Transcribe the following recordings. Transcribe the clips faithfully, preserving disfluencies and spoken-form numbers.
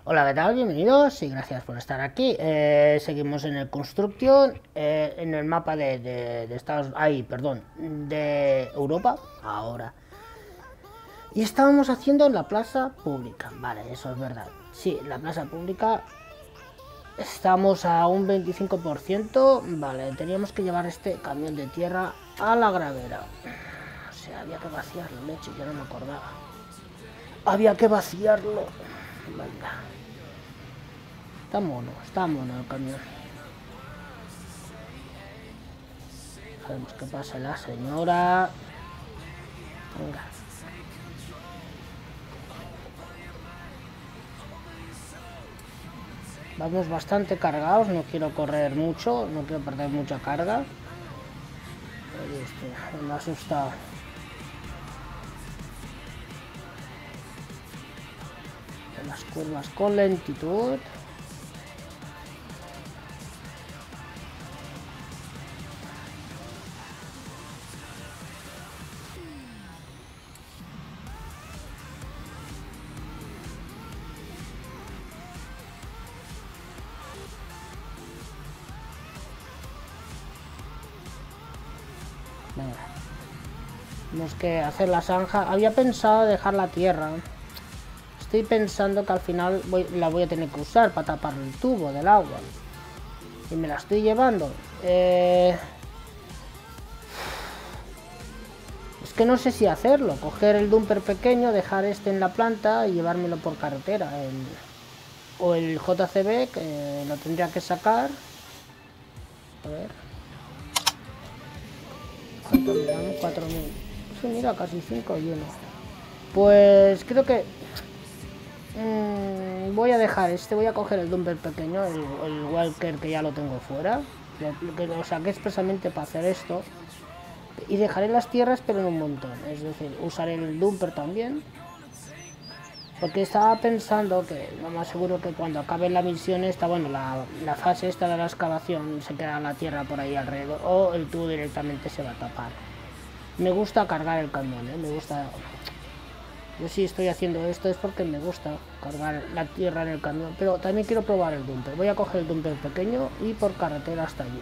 Hola, ¿qué tal? Bienvenidos y gracias por estar aquí. Eh, seguimos en el Construction, eh, en el mapa de, de, de Estados... Ay, perdón, de Europa, ahora. Y estábamos haciendo la plaza pública, vale, eso es verdad. Sí, la plaza pública, estamos a un veinticinco por ciento, vale, teníamos que llevar este camión de tierra a la gravera. O sea, había que vaciarlo, leche, ya no me acordaba. Había que vaciarlo. Venga. Está mono, está mono el camión. Sabemos que pasa la señora. Venga. Vamos bastante cargados, no quiero correr mucho, no quiero perder mucha carga. Oye, este, me ha asustado. Las curvas con lentitud. Venga. Tenemos que hacer la zanja. Había pensado dejar la tierra. Estoy pensando que al final voy, la voy a tener que usar para tapar el tubo del agua. Y me la estoy llevando. Eh... Es que no sé si hacerlo. Coger el dumper pequeño, dejar este en la planta y llevármelo por carretera. El... O el J C B, que lo tendría que sacar. A ver. ¿Cuánto me dan? cuatro mil. Sí, mira, casi cinco lleno. Pues creo que... Mmm, voy a dejar este, voy a coger el dumper pequeño, el, el walker que ya lo tengo fuera. Lo, que lo saqué expresamente para hacer esto. Y dejaré las tierras, pero en un montón. Es decir, usaré el dumper también. Porque estaba pensando que lo más seguro que cuando acabe la misión esta, bueno, la, la fase esta de la excavación, se queda la tierra por ahí alrededor, o el tubo directamente se va a tapar. Me gusta cargar el camión, ¿eh? Me gusta... Yo sí estoy haciendo esto es porque me gusta cargar la tierra en el camión, pero también quiero probar el dumper. Voy a coger el dumper pequeño y por carretera hasta allí.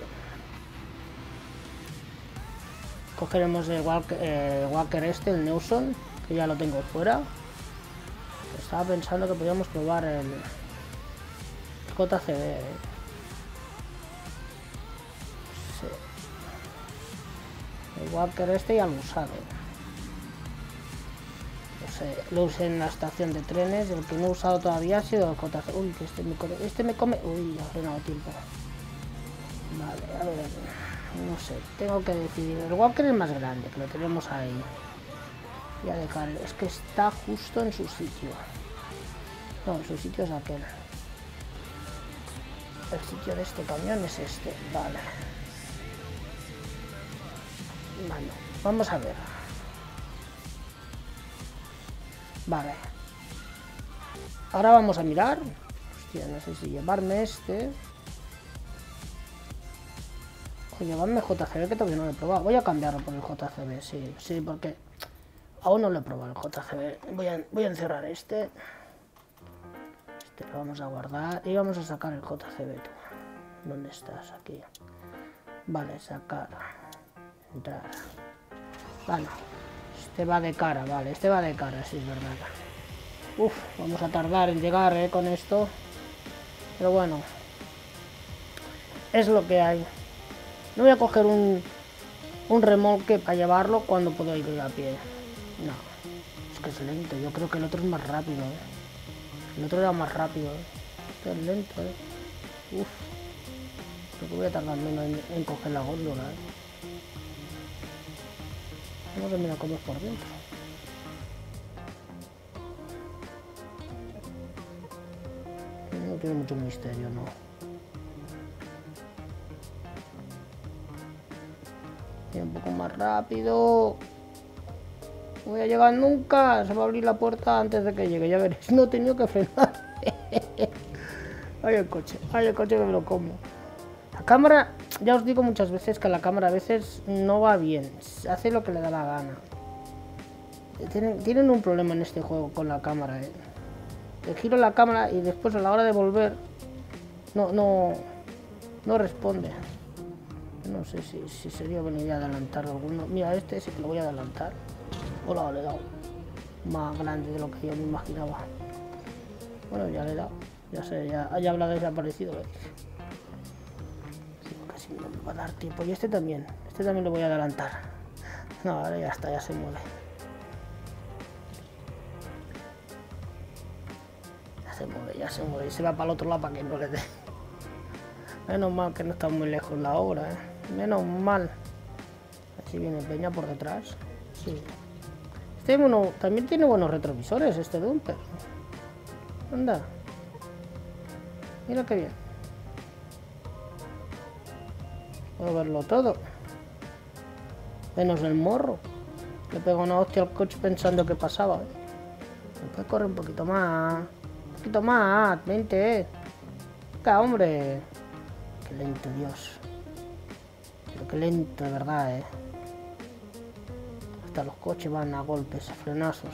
Cogeremos el walker, eh, walker este, el Newson, que ya lo tengo fuera. Estaba pensando que podíamos probar el, el J C B. ¿eh? Sí. El walker este ya lo he usado. No sé, lo usé en la estación de trenes. El que no he usado todavía ha sido el J C B. Uy, que este me come. Este me come. Uy, ha frenado tiempo. Vale, a ver. No sé, tengo que decidir. El walker es más grande, que lo tenemos ahí. Voy a dejar. Es que está justo en su sitio. No, su sitio es aquel. El sitio de este camión es este. Vale. Vale, vamos a ver. Vale. Ahora vamos a mirar. Hostia, no sé si llevarme este. O llevarme J C B, que todavía no lo he probado. Voy a cambiarlo por el J C B, sí, sí, porque aún no lo he probado el J C B. Voy a, voy a encerrar este. Este lo vamos a guardar y vamos a sacar el J C B. Tú. ¿Dónde estás? Aquí. Vale, sacar. Entrar. Vale. Este va de cara, vale. Este va de cara, sí, es verdad. Uf, vamos a tardar en llegar eh, con esto. Pero bueno. Es lo que hay. No voy a coger un, un remolque para llevarlo cuando puedo ir a pie. No. Es que es lento. Yo creo que el otro es más rápido, eh. El otro era más rápido, ¿eh? Este es lento, ¿eh? Uf. Creo que voy a tardar menos en, en coger la góndola, ¿eh? Vamos a mirar cómo es por dentro. No tiene mucho misterio, ¿no? Y un poco más rápido. No voy a llegar nunca. Se va a abrir la puerta antes de que llegue. Ya veréis. No he tenido que frenar. Ay, el coche. Ay, el coche que me lo como. La cámara, ya os digo muchas veces que la cámara a veces no va bien. Hace lo que le da la gana. Tienen, tienen un problema en este juego con la cámara, ¿eh? que giro la cámara y después a la hora de volver no, no, no responde. No sé si, si sería buena idea adelantar alguno. Mira, este sí que lo voy a adelantar. Hola, le he dado. Más grande de lo que yo me imaginaba. Bueno, ya le he dado. Ya sé, ya, ya habrá desaparecido, ¿veis? Sí, casi no me va a dar tiempo. Y este también. Este también lo voy a adelantar. No, ahora ya está, ya se mueve. Ya se mueve, ya se mueve. Y se va para el otro lado para que no le dé. Menos mal que no está muy lejos la obra, ¿eh? Menos mal. Así viene Peña por detrás. Sí. Este bueno, también tiene buenos retrovisores, este Dumper. Anda. Mira qué bien. Puedo verlo todo. Menos el morro. Le pego una hostia al coche pensando que pasaba, ¿eh? ¿Me puede correr un poquito más? Un poquito más, vente, eh. Venga, hombre. Qué lento, Dios. Pero qué lento, de verdad, eh. Hasta los coches van a golpes, a frenazos.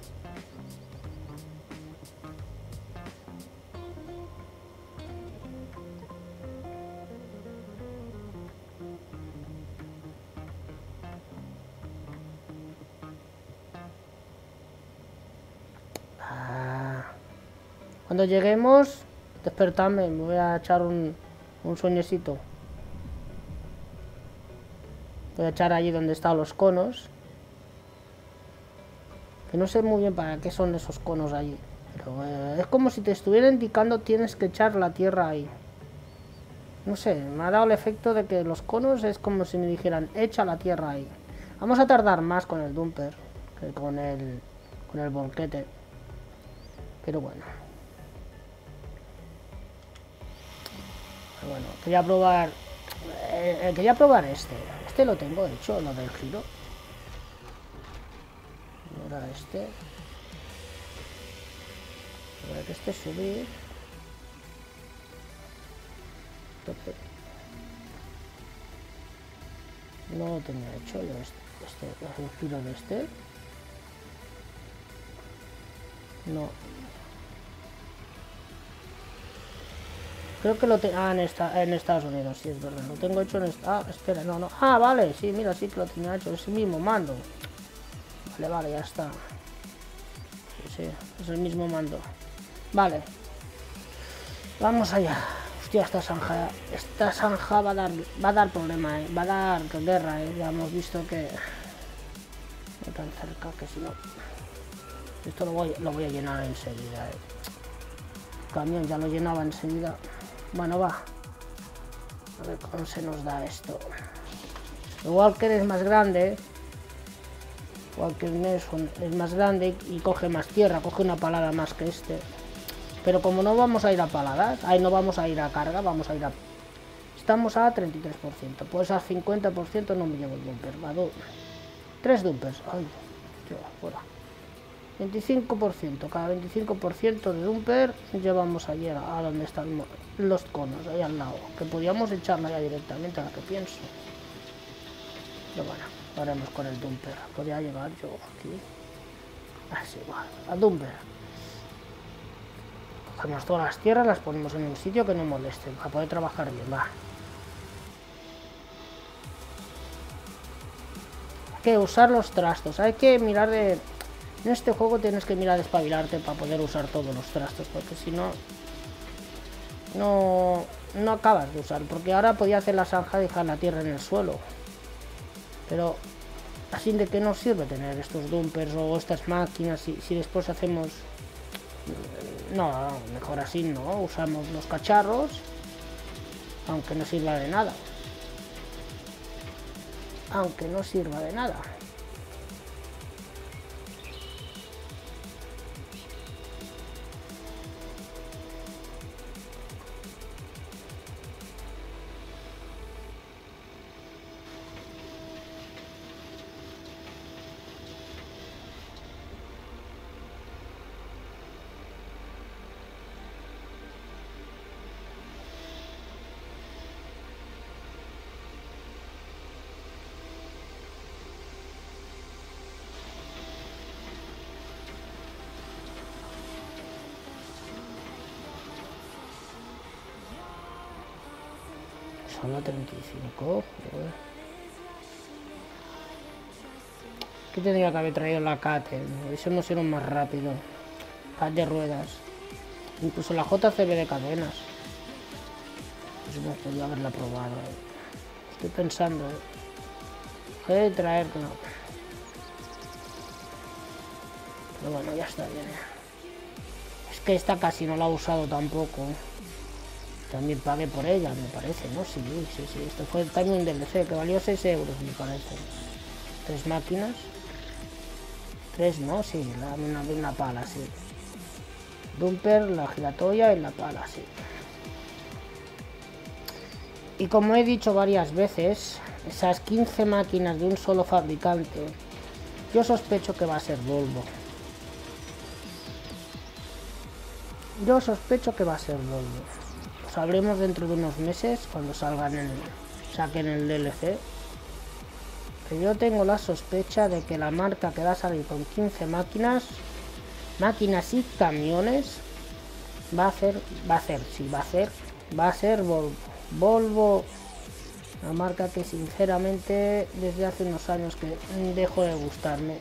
Ah. Cuando lleguemos, despertadme, me voy a echar un, un sueñecito. Voy a echar allí donde están los conos. Que no sé muy bien para qué son esos conos allí. Pero eh, es como si te estuviera indicando tienes que echar la tierra ahí. No sé, me ha dado el efecto de que los conos es como si me dijeran echa la tierra ahí. Vamos a tardar más con el dumper que con el, con el volquete. Pero bueno. Pero bueno, quería probar... Eh, quería probar este. Este lo tengo hecho, lo del giro. Ahora este. A ver que este subir. Tope. No lo tenía hecho yo este, este, el giro de este. No. Creo que lo tengo... Ah, en, esta, en Estados Unidos, sí, es verdad. Lo tengo hecho en... Esta... Ah, espera, no, no. Ah, vale, sí, mira, sí que lo tenía hecho. Es el mismo mando. Vale, vale, ya está. Sí, sí, es el mismo mando. Vale. Vamos allá. Hostia, esta zanja... Esta zanja va a dar, va a dar problema, ¿eh? Va a dar guerra, ¿eh? Ya hemos visto que... No tan cerca que si no... Esto lo voy, lo voy a llenar enseguida, ¿eh? El camión ya lo llenaba enseguida. Bueno, va. A ver cómo se nos da esto. El Walker es más grande, ¿eh? Walker Nelson es más grande y coge más tierra, coge una palada más que este. Pero como no vamos a ir a paladas, ahí no vamos a ir a carga, vamos a ir a... Estamos a treinta y tres por ciento, pues a cincuenta por ciento no me llevo el dumper, va, dos. Tres dumpers, ay, tío, fuera. veinticinco por ciento, cada veinticinco por ciento de dumper llevamos allí a, a donde están los conos, ahí al lado, que podíamos echarla ya directamente, a la que pienso. Pero bueno, lo haremos con el dumper. Podría llegar yo aquí. Así, igual, al dumper. Cogemos todas las tierras, las ponemos en un sitio que no moleste, para poder trabajar bien, va. Hay que usar los trastos, hay que mirar de... En este juego tienes que mirar de espabilarte para poder usar todos los trastos, porque si no... No... No acabas de usar, porque ahora podía hacer la zanja y dejar la tierra en el suelo. Pero... Así de que no sirve tener estos dumpers o estas máquinas si, si después hacemos... No, mejor así no, usamos los cacharros, aunque no sirva de nada. Aunque no sirva de nada. Solo treinta y cinco, joder. ¿Qué tendría que haber traído la Cate? Eso no sido más rápido. Cat de ruedas. Incluso la J C B de cadenas. Eso no podía haberla probado. Estoy pensando. He de traerla. Pero bueno, ya está bien. Es que esta casi no la he usado tampoco. También pagué por ella, me parece, ¿no? Sí, sí, sí. Esto fue también un D L C que valió seis euros, me parece. Tres máquinas. Tres, ¿no? Sí, la, una, una pala, sí. Dumper, la giratoria y la pala, sí. Y como he dicho varias veces, esas quince máquinas de un solo fabricante, yo sospecho que va a ser Volvo. Yo sospecho que va a ser Volvo. Lo sabremos dentro de unos meses cuando salgan el, saquen el D L C. Pero yo tengo la sospecha de que la marca que va a salir con quince máquinas, máquinas y camiones, va a hacer, va a hacer, sí, va a hacer, va a ser Volvo. Volvo, una marca que sinceramente desde hace unos años que dejó de gustarme.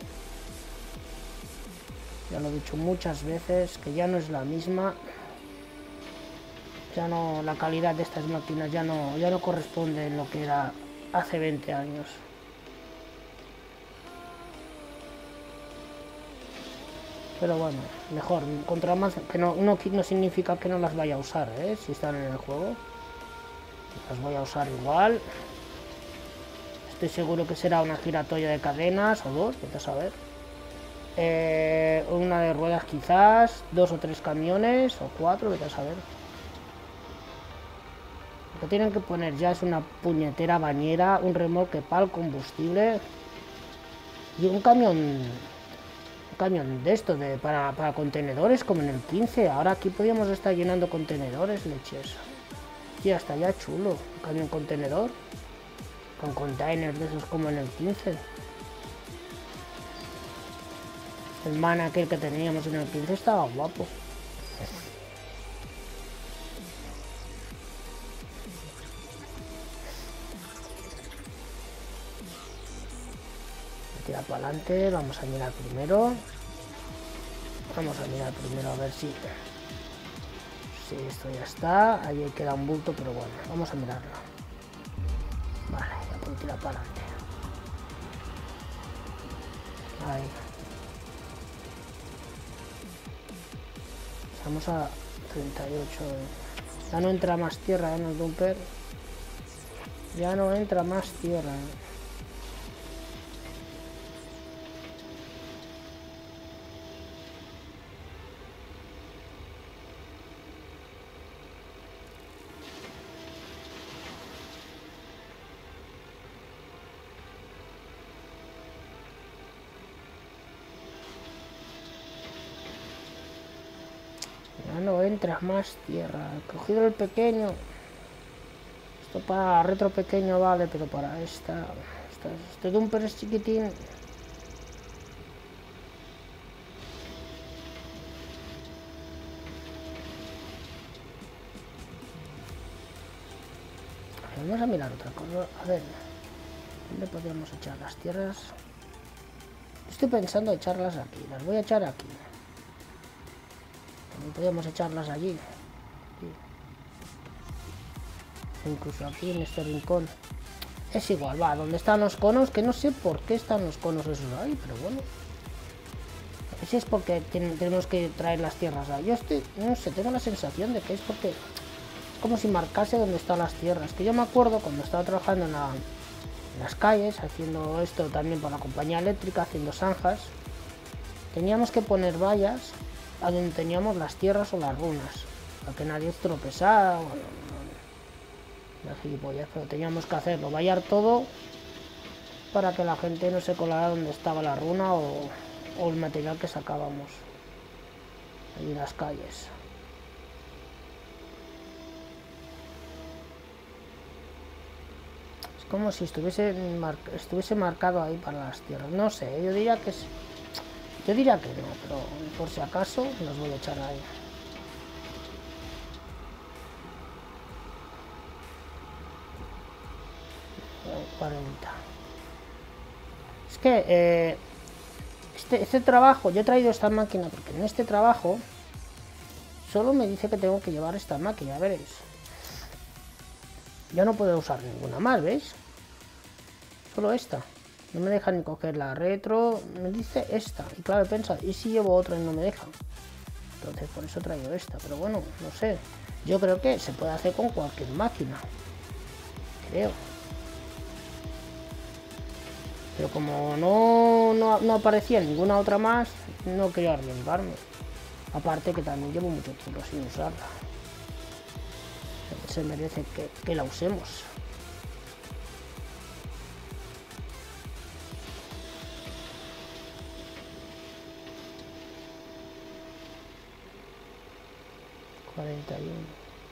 Ya lo he dicho muchas veces, que ya no es la misma. Ya no, la calidad de estas máquinas ya no, ya no corresponde en lo que era hace veinte años. Pero bueno, mejor, contra más, que no, no, no significa que no las vaya a usar, ¿eh? Si están en el juego. Las voy a usar igual. Estoy seguro que será una giratoria de cadenas o dos, vete a saber. Eh, una de ruedas quizás, dos o tres camiones o cuatro, vete a saber. Lo que tienen que poner ya es una puñetera bañera, un remolque para el combustible y un camión, un camión de esto de, para, para contenedores como en el quince. Ahora aquí podríamos estar llenando contenedores, leches. Ya está ya chulo, un camión contenedor con containers de esos como en el quince. El man aquel que teníamos en el quince estaba guapo. Tira para adelante, vamos a mirar primero. Vamos a mirar primero a ver si... Sí, esto ya está. Ahí queda un bulto, pero bueno, vamos a mirarlo. Vale, ya puedo tirar para adelante. Ahí. Estamos a treinta y ocho. Ya no entra más tierra en el dumper. Ya no entra más tierra. Ya no entra más tierra. He cogido el pequeño. Esto para retro pequeño vale, pero para esta... esta este dumper es chiquitín. Vamos a mirar otra cosa. A ver, ¿dónde podríamos echar las tierras? Estoy pensando echarlas aquí. Las voy a echar aquí. También podríamos echarlas allí. Aquí. Incluso aquí en este rincón. Es igual, va. Donde están los conos, que no sé por qué están los conos esos ahí, pero bueno. A ver si es porque ten, tenemos que traer las tierras ahí. Yo estoy, no sé, tengo la sensación de que es porque... como si marcase dónde están las tierras. Que yo me acuerdo cuando estaba trabajando en, la, en las calles, haciendo esto también para la compañía eléctrica, haciendo zanjas, teníamos que poner vallas a donde teníamos las tierras o las runas, para que nadie tropezara. Bueno, no, no, gilipollas, pero teníamos que hacerlo, vallar todo para que la gente no se colara donde estaba la runa o, o el material que sacábamos ahí en las calles. Como si estuviese, mar estuviese marcado ahí para las tierras. No sé, yo diría que sí. Yo diría que no, pero por si acaso los voy a echar ahí. cuarenta. Es que eh, este, este trabajo, yo he traído esta máquina porque en este trabajo solo me dice que tengo que llevar esta máquina, veréis. Yo no puedo usar ninguna más, ¿veis? Solo esta. No me deja ni coger la retro, me dice esta. Y claro, he pensado, ¿y si llevo otra y no me deja? Entonces por eso traigo esta, pero bueno, no sé. Yo creo que se puede hacer con cualquier máquina. Creo. Pero como no, no, no aparecía ninguna otra más, no quería arriesgarme. Aparte que también llevo mucho tiempo sin usarla. Se merece que, que la usemos. cuarenta y uno.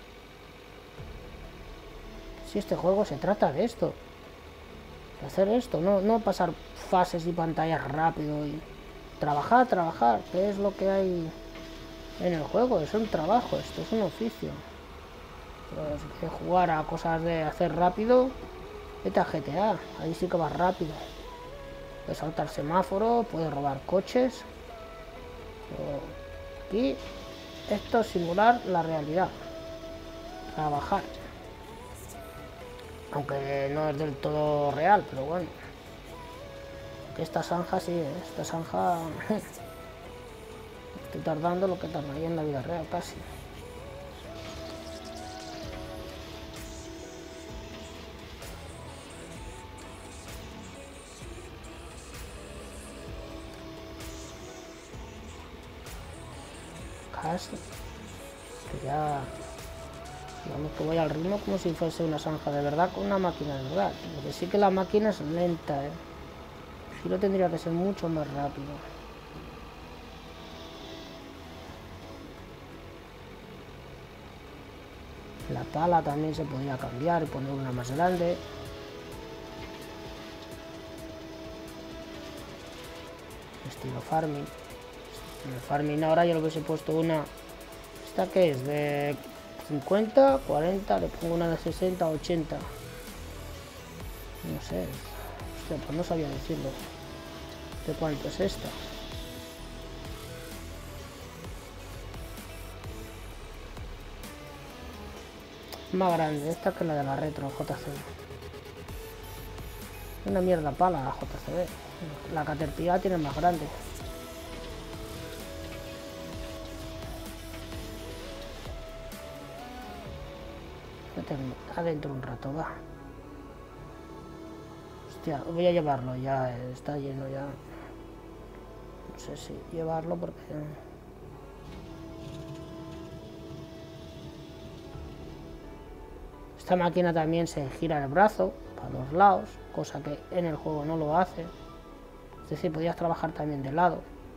Si este juego se trata de esto. De hacer esto, no, no pasar fases y pantallas rápido y trabajar, trabajar, que es lo que hay en el juego. Es un trabajo, esto es un oficio. Pero si quieres jugar a cosas de hacer rápido, vete a G T A, ahí sí que vas rápido. Puedes saltar semáforos, puedes robar coches. Pero aquí esto es simular la realidad. Trabajar. Aunque no es del todo real, pero bueno. Que esta zanja sí, ¿eh? Esta zanja estoy tardando lo que tardaría en la vida real casi. Casi. Que ya... digamos que voy al ritmo como si fuese una zanja de verdad con una máquina de verdad. Lo que sí que la máquina es lenta, ¿eh? Sí lo tendría que ser mucho más rápido. La pala también se podría cambiar y poner una más grande. Estilo farming. En el farming ahora yo lo hubiese puesto una... ¿Esta qué es? De cincuenta, cuarenta, le pongo una de sesenta, ochenta. No sé. Hostia, pues no sabía decirlo. ¿De cuánto es esta? Más grande, esta que la de la retro J C B. Una mierda pala la J C B. La Caterpillar tiene más grande. Meterme adentro un rato, va. Hostia, voy a llevarlo ya, está lleno ya. No sé si llevarlo porque... Esta máquina también se gira el brazo para los lados, cosa que en el juego no lo hace. Es decir, podías trabajar también de lado.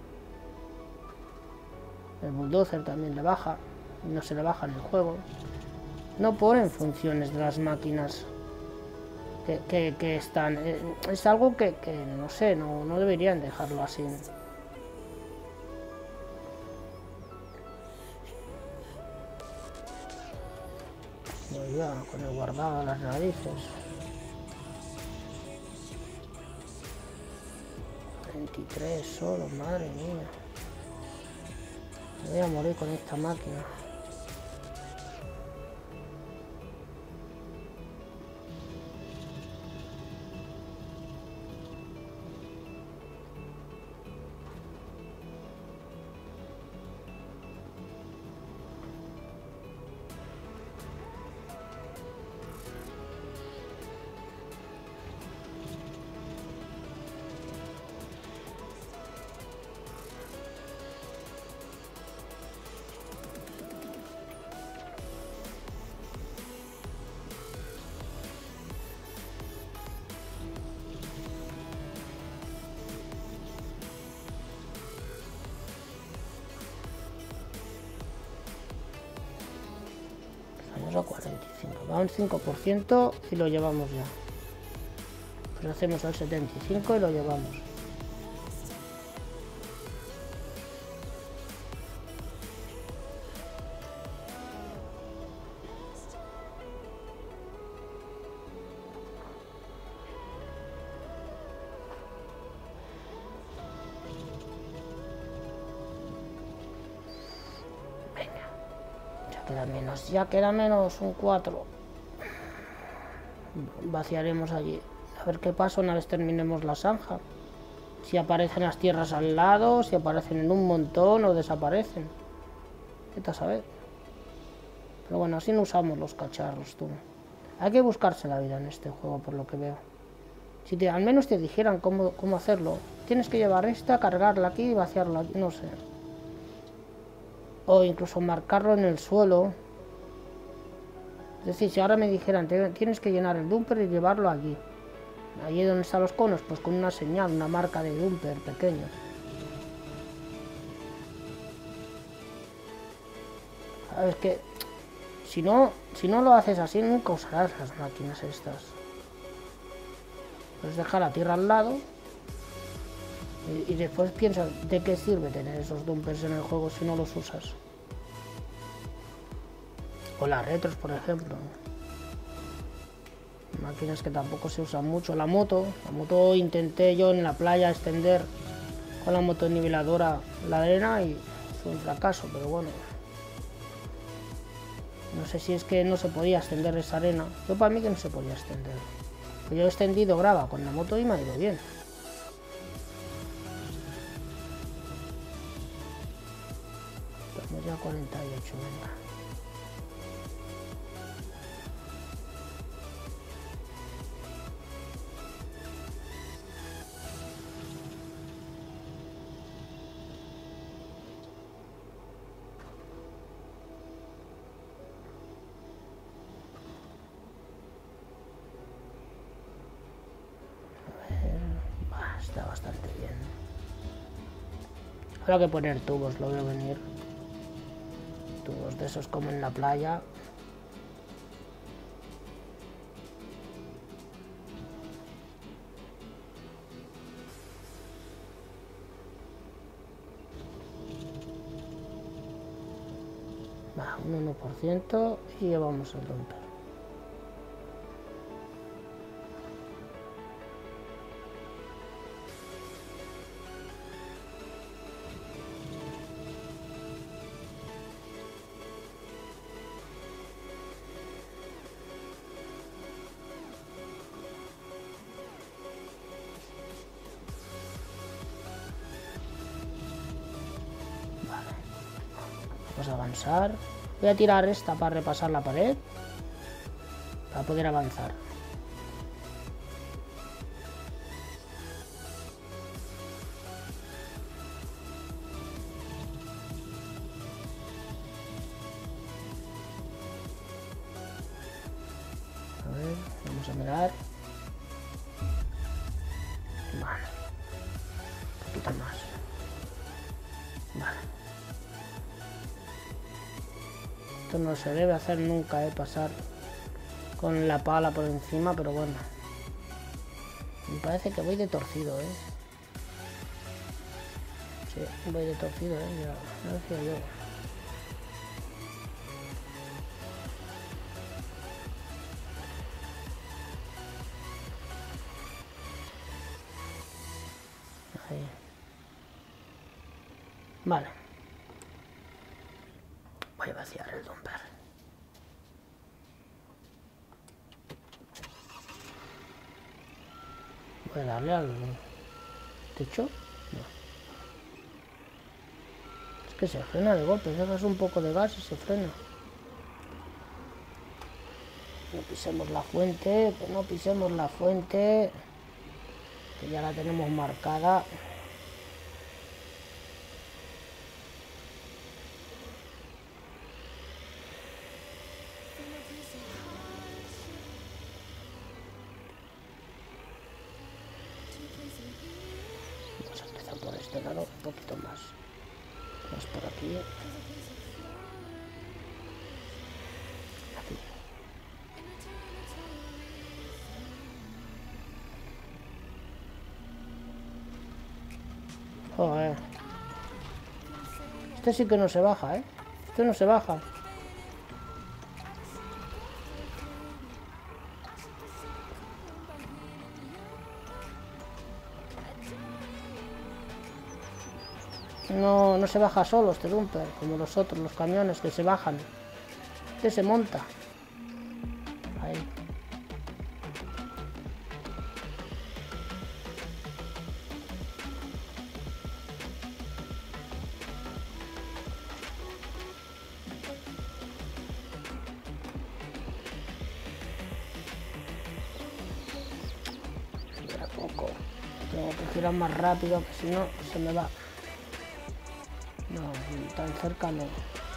El bulldozer también le baja, no se le baja en el juego. No ponen funciones de las máquinas que, que, que están... Es algo que, que no sé, no, no deberían dejarlo así. Voy ya con el guardado a las narices. veintitrés solo, madre mía. Me voy a morir con esta máquina. A cuarenta y cinco, va un cinco por ciento y lo llevamos ya. Pues hacemos al setenta y cinco y lo llevamos. queda menos, ya queda menos, un cuatro. Vaciaremos allí. A ver qué pasa una vez terminemos la zanja. Si aparecen las tierras al lado, si aparecen en un montón o desaparecen. ¿Qué te saber? Pero bueno, así no usamos los cacharros, tú. Hay que buscarse la vida en este juego, por lo que veo. Si te, al menos te dijeran cómo, cómo hacerlo. Tienes que llevar esta, cargarla aquí y vaciarla aquí, no sé. O incluso marcarlo en el suelo. Es decir, si ahora me dijeran, tienes que llenar el dumper y llevarlo aquí. Allí donde están los conos, pues con una señal, una marca de dumper pequeño. Es que si no, si no lo haces así, nunca usarás las máquinas estas. Pues deja la tierra al lado y, y después piensa de qué sirve tener esos dumpers en el juego si no los usas. O las retros, por ejemplo. Máquinas que tampoco se usan mucho. La moto, la moto intenté yo en la playa extender con la motoniveladora la arena y fue un fracaso, pero bueno. No sé si es que no se podía extender esa arena. Yo para mí que no se podía extender. Yo he extendido grava con la moto y me ha ido bien. Estamos ya a cuarenta y ocho, venga. Está bastante bien. Habrá que poner tubos, lo veo venir. Tubos de esos como en la playa. Va, un uno por ciento y llevamos el dumper. Vamos a avanzar. Voy a tirar esta para repasar la pared. Para poder avanzar. A ver, vamos a mirar. Vale. Un poquito más. Vale. Esto no se debe hacer nunca, ¿eh? Pasar con la pala por encima, pero bueno. Me parece que voy de torcido, ¿eh? Sí, voy de torcido, ¿eh? Ya, lo decía yo. Ahí. Vale. Voy a vaciar el dumper. Voy a darle al techo. No. Es que se frena de golpe. Dejas un poco de gas y se frena. No pisemos la fuente. Que no pisemos la fuente. Que ya la tenemos marcada. Vamos a empezar por este lado un poquito más. Más por aquí. Aquí. Joder. Este sí que no se baja, ¿eh? Este no se baja. No, no se baja solo este dumper, como los otros, los camiones que se bajan. Este se monta. Ahí. Espera poco. Tengo que girar más rápido, que si no se me va. No, tan cerca no.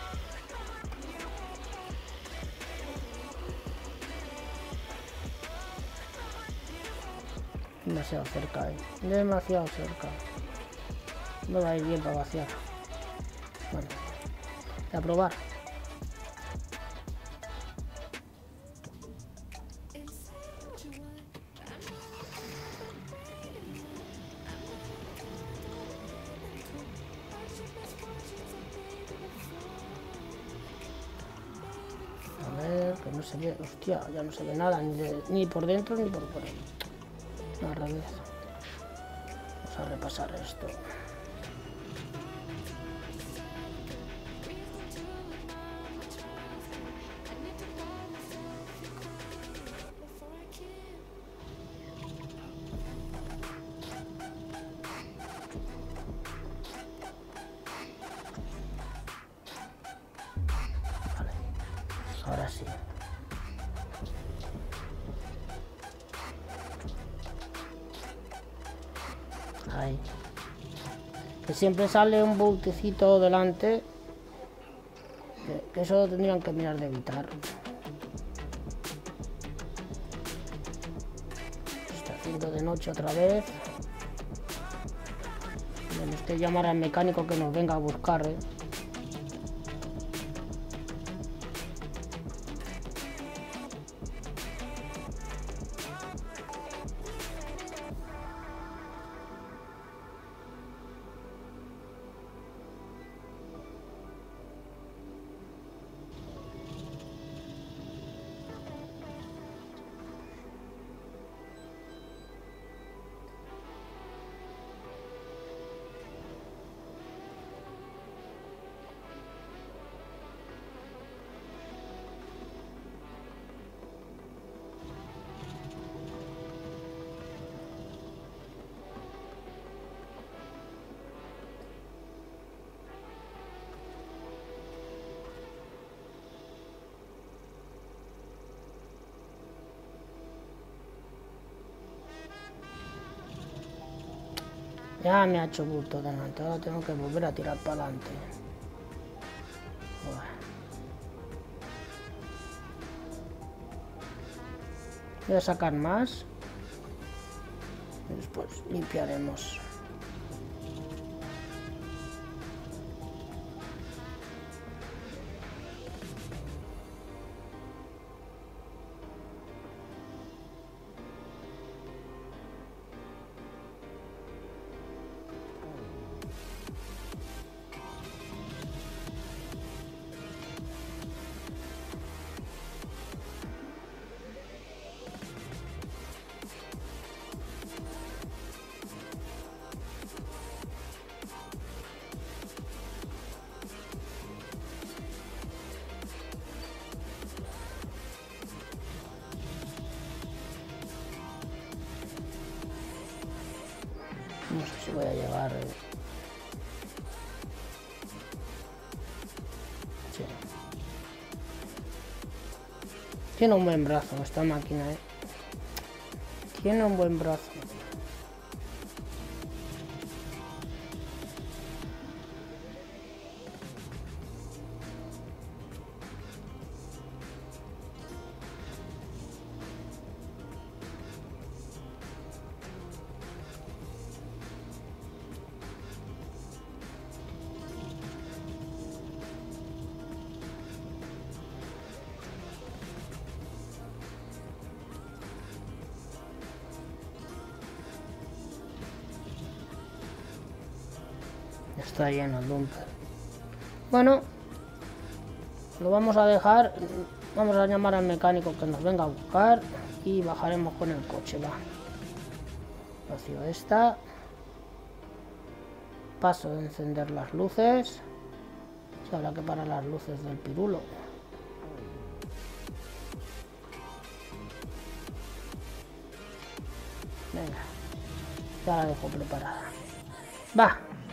Demasiado cerca, eh. Demasiado cerca. No va a ir bien para vaciar. Bueno, voy a probar. A ver, que no se ve. Hostia, ya no se ve nada, ni, de, ni por dentro ni por fuera. Al revés. Vamos a repasar esto. Vale. Ahora sí. Ahí. Que siempre sale un bultecito delante, que, que eso tendrían que mirar de evitar. Está haciendo de noche otra vez. Tenemos que llamar al mecánico que nos venga a buscar, ¿eh? Ya me ha hecho bulto delante, ahora tengo que volver a tirar para adelante. Voy a sacar más y después limpiaremos. No sé si voy a llegar. Eh. Sí. Tiene un buen brazo esta máquina, eh. Tiene un buen brazo. Está lleno el dumper. Bueno, lo vamos a dejar. Vamos a llamar al mecánico que nos venga a buscar y bajaremos con el coche. Va. Vacío esta. Paso de encender las luces. Se habrá que parar las luces del pirulo. Venga, ya la dejo preparada. Va.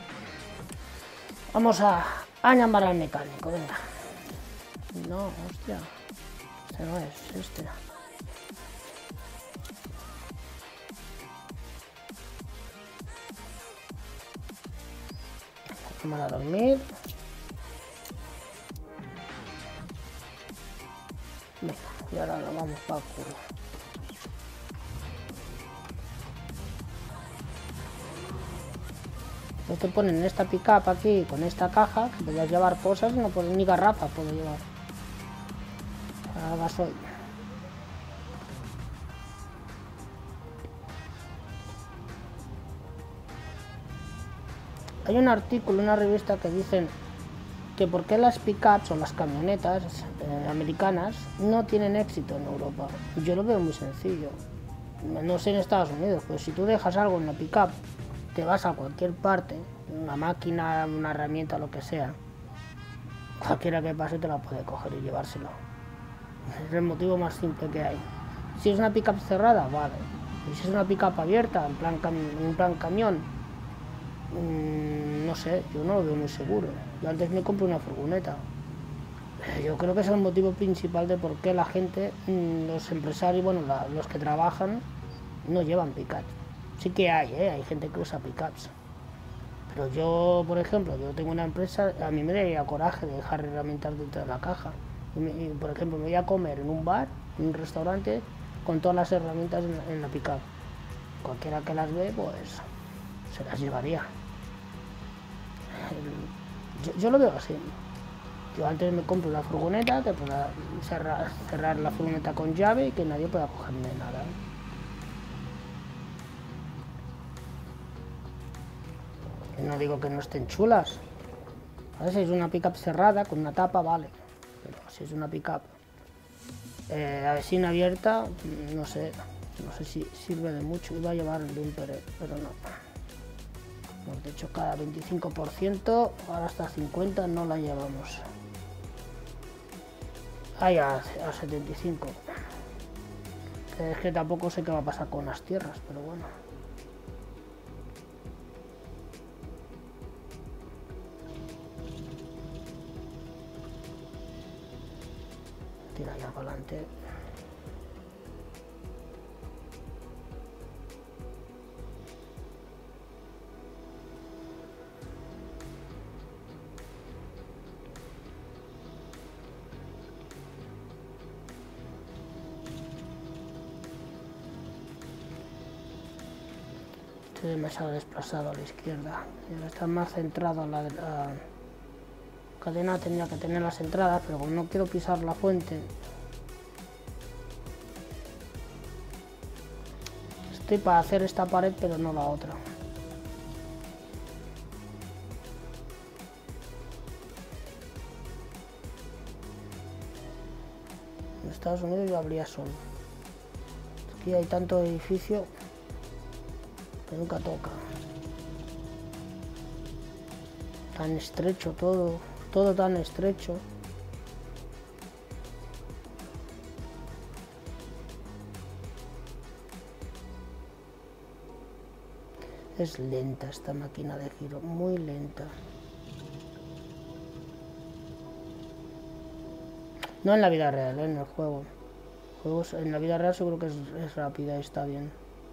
Vamos a, a llamar al mecánico, venga. No, hostia. Este no es, este. Vamos a dormir. Venga, y ahora nos vamos para el culo. No te ponen esta pickup aquí con esta caja, que podías llevar cosas y no puedes, ni garrafa puedo llevar. Ahora gasoil. Hay un artículo, una revista que dicen que por qué las pickups o las camionetas eh, americanas no tienen éxito en Europa. Yo lo veo muy sencillo. No sé en Estados Unidos, pues si tú dejas algo en la pickup, te vas a cualquier parte, una máquina, una herramienta, lo que sea, cualquiera que pase te la puede coger y llevárselo. Es el motivo más simple que hay. Si es una pickup cerrada, vale. Y si es una pickup abierta, en plan, cam en plan camión, mmm, no sé, yo no lo veo muy seguro. Yo antes me compré una furgoneta. Yo creo que es el motivo principal de por qué la gente, mmm, los empresarios, bueno, la, los que trabajan, no llevan pickups. Sí que hay, ¿eh? Hay gente que usa pickups. Pero yo, por ejemplo, yo tengo una empresa, a mí me daría coraje de dejar herramientas dentro de la caja. Y me, y, por ejemplo, me voy a comer en un bar, en un restaurante, con todas las herramientas en, en la pickup. Cualquiera que las ve, pues, se las llevaría. Yo, yo lo veo así. Yo antes me compro una furgoneta que pueda cerrar, cerrar la furgoneta con llave y que nadie pueda cogerme nada. No digo que no estén chulas. A ver si es una pickup cerrada con una tapa, vale. Pero si es una pickup eh, a vecina abierta, no sé. No sé si sirve de mucho. Iba a llevar el bumper, pero no. Hemos dicho cada veinticinco por ciento, ahora hasta cincuenta por ciento no la llevamos. Ahí a, a setenta y cinco. Es que tampoco sé qué va a pasar con las tierras, pero bueno. Tira ya para adelante. Estoy demasiado desplazado a la izquierda. Está más centrado en la, la cadena. Tendría que tener las entradas, pero como no quiero pisar la fuente, estoy para hacer esta pared, pero no la otra. En Estados Unidos yo habría sol. Aquí hay tanto edificio que nunca toca. Tan estrecho todo, todo tan estrecho. Es lenta esta máquina de giro, muy lenta. No en la vida real, ¿eh? En el juego. Juegos, en la vida real seguro que es, es rápida y está bien.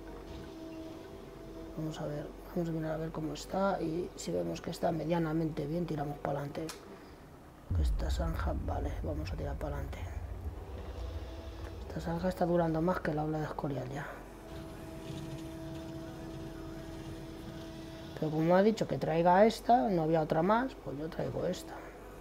Vamos a ver, vamos a mirar a ver cómo está y si vemos que está medianamente bien, tiramos para adelante. Esta zanja, vale, vamos a tirar para adelante. Esta zanja está durando más que la ola de Escorial ya. Pero como me ha dicho que traiga esta, no había otra más, pues yo traigo esta.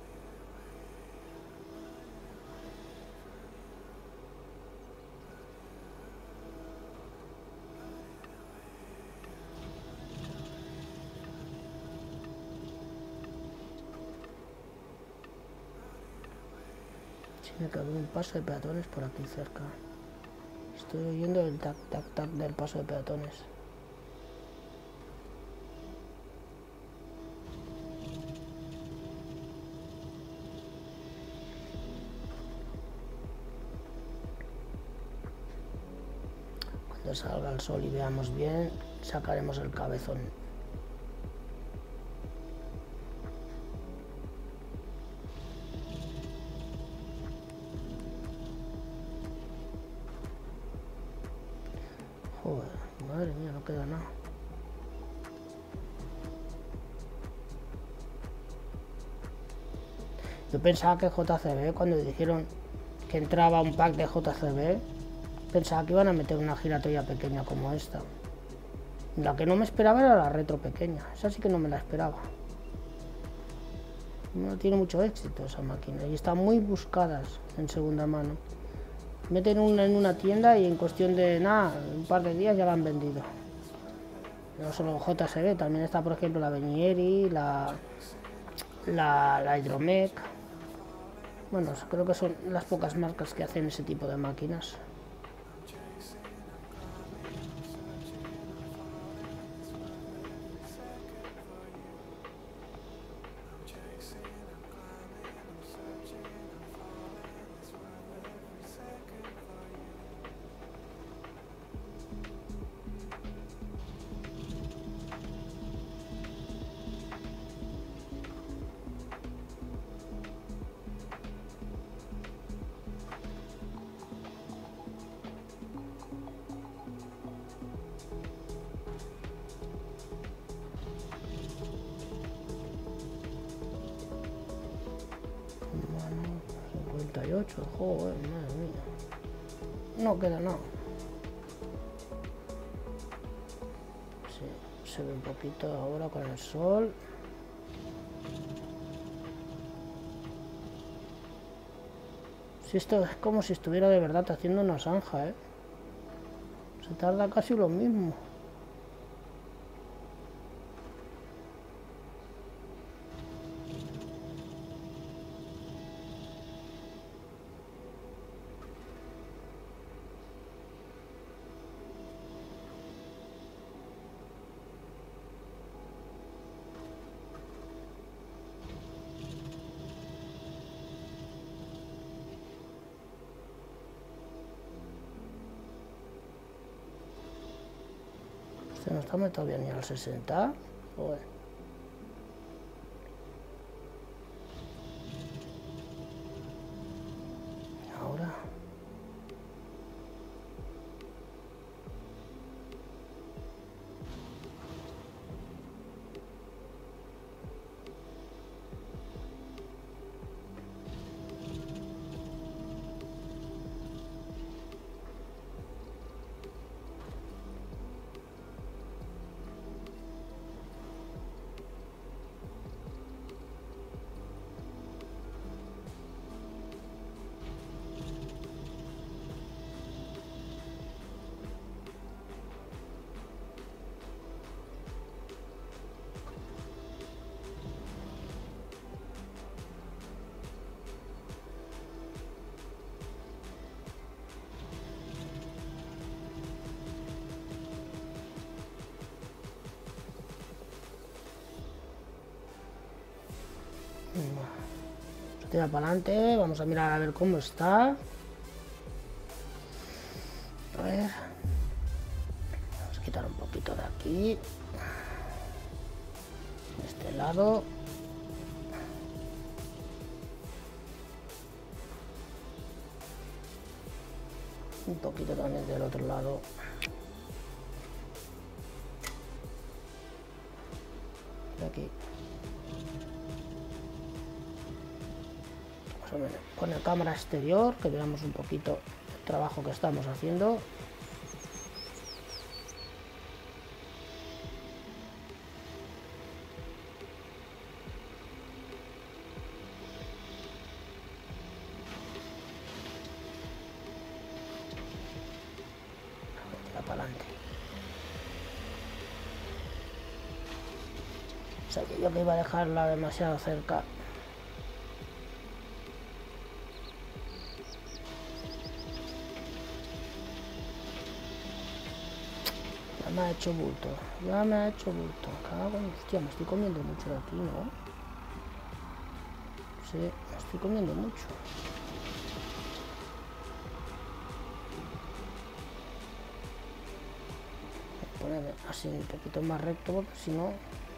Tiene que haber un paso de peatones por aquí cerca. Estoy oyendo el tac tac tac del paso de peatones. Cuando salga el sol y veamos bien, sacaremos el cabezón. Joder, madre mía, no queda nada. Yo pensaba que J C B, cuando dijeron que entraba un pack de J C B, pensaba que iban a meter una giratoria pequeña como esta. La que no me esperaba era la retro pequeña. Esa sí que no me la esperaba. No tiene mucho éxito esa máquina y están muy buscadas en segunda mano. Meten una en una tienda y en cuestión de nada, un par de días ya la han vendido. No solo J C B, también está por ejemplo la Benieri, la, la, la Hydromec. Bueno, creo que son las pocas marcas que hacen ese tipo de máquinas. cincuenta y ocho, joder, madre mía. No queda nada. Sí, se ve un poquito ahora con el sol. Si esto es como si estuviera de verdad haciendo una zanja, ¿eh? Se tarda casi lo mismo. Este no está todavía ni al sesenta. Joder. Ahora. Se tira para adelante, vamos a mirar a ver cómo está. A ver, vamos a quitar un poquito de aquí, de este lado. Un poquito también del otro lado. De aquí. Poner cámara exterior, que veamos un poquito el trabajo que estamos haciendo. Tira para adelante. Sabía yo que iba a dejarla demasiado cerca. Me ha hecho bulto, ya me ha hecho bulto. Cago en... Hostia, me estoy comiendo mucho de aquí, ¿no? Sí, me estoy comiendo mucho. poner así un poquito más recto, porque si no...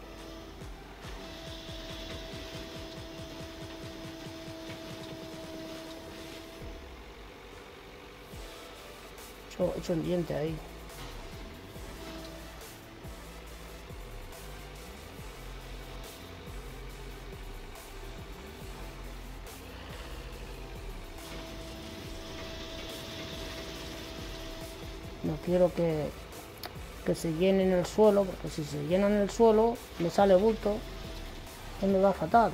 He hecho un diente ahí. No quiero que, que se llene en el suelo, porque si se llena en el suelo, me sale bulto y me va fatal.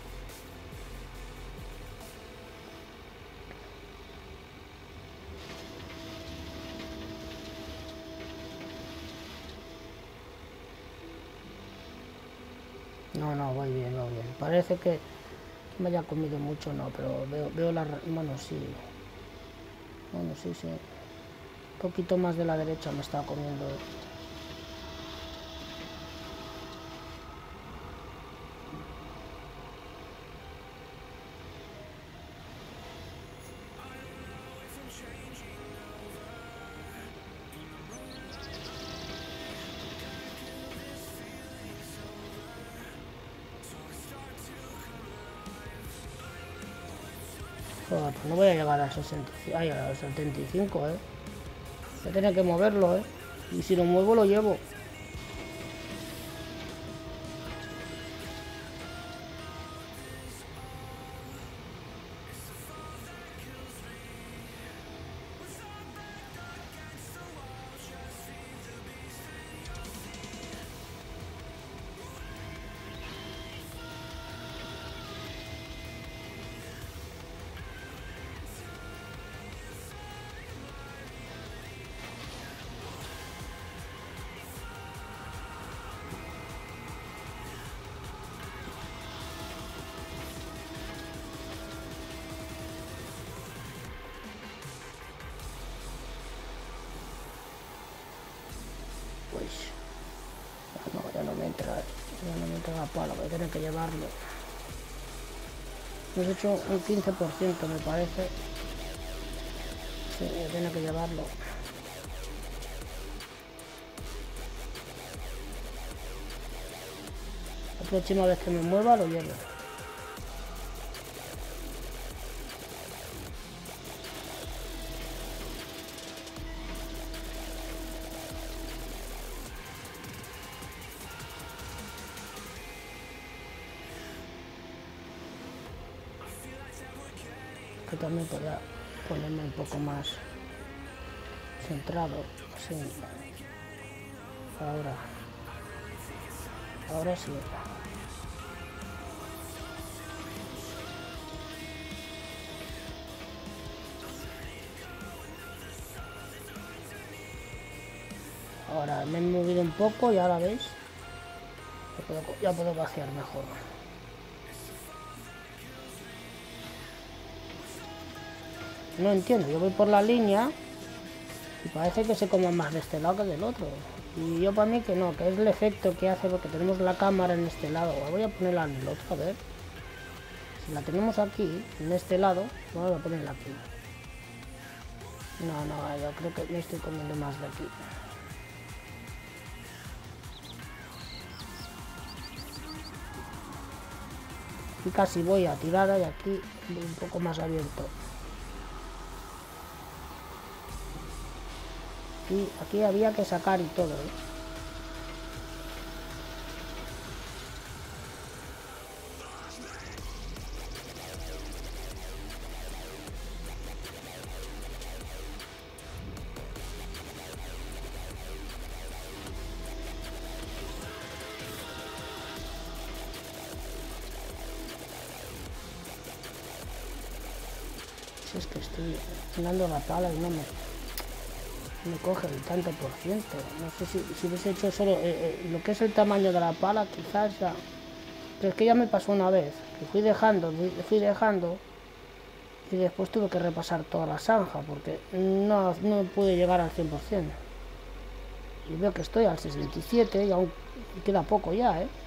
No, no, voy bien, voy bien. Parece que me haya comido mucho, no, pero veo, veo la... Bueno, sí. Bueno, sí, sí. Un poquito más de la derecha me está comiendo. Joder, pues no voy a llegar a sesenta, ay, a los setenta y cinco, eh. Voy a tener que moverlo, eh. Y si lo muevo, lo llevo. Pues ya no, ya no me entra, ya no me entra la pala, voy a tener que llevarlo. Hemos hecho un quince por ciento, me parece. Sí, voy a tener que llevarlo. La próxima vez que me mueva lo llevo. Que también podría ponerme un poco más centrado, así. Ahora, ahora sí. Ahora me he movido un poco y ahora veis, ya puedo, ya puedo vaciar mejor. No entiendo, yo voy por la línea y parece que se come más de este lado que del otro. Y yo para mí que no, que es el efecto que hace porque tenemos la cámara en este lado. Voy a ponerla en el otro, a ver. Si la tenemos aquí, en este lado, vamos a ponerla aquí. No, no, yo creo que me estoy comiendo más de aquí. Aquí casi voy a tirada y aquí voy un poco más abierto. Aquí, aquí había que sacar y todo, ¿eh? Si es que estoy dando la pala y no me... me coge el tanto por ciento. No sé si, si hubiese hecho solo eh, eh, lo que es el tamaño de la pala, quizás ya. Pero es que ya me pasó una vez, que fui dejando, fui dejando y después tuve que repasar toda la zanja porque no, no pude llegar al cien por cien. Y veo que estoy al sesenta y siete y aún queda poco ya, ¿eh?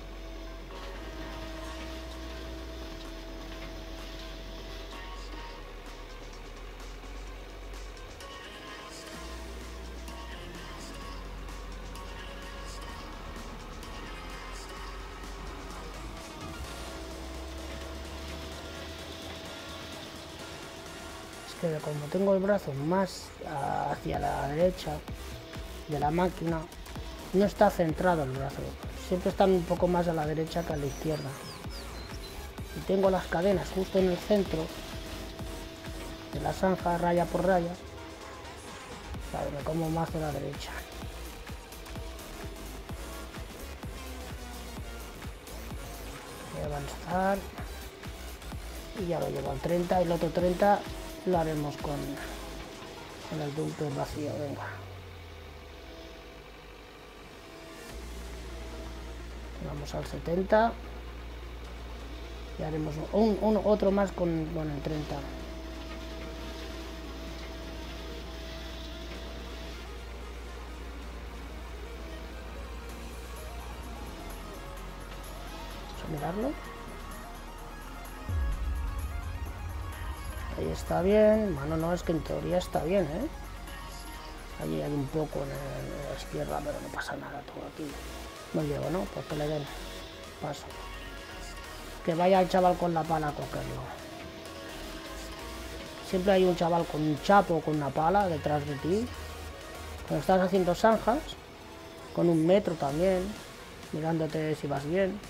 que como tengo el brazo más hacia la derecha de la máquina, no está centrado el brazo, siempre están un poco más a la derecha que a la izquierda. Y tengo las cadenas justo en el centro de la zanja, raya por raya. Claro, me como más de la derecha. Voy a avanzar. Y ya lo llevo al treinta, y el otro treinta lo haremos con, con el dumper vacío. Venga. Vamos al setenta. Y haremos un, un, otro más con, con el treinta. Vamos a mirarlo. Ahí está bien. Bueno, no, es que en teoría está bien, ¿eh? Allí hay un poco en, el, en la izquierda, pero no pasa nada, todo aquí. No llego, ¿no? Porque le den paso. Que vaya el chaval con la pala a cogerlo. Siempre hay un chaval con un chapo o con una pala detrás de ti. Cuando estás haciendo zanjas, con un metro también, mirándote si vas bien.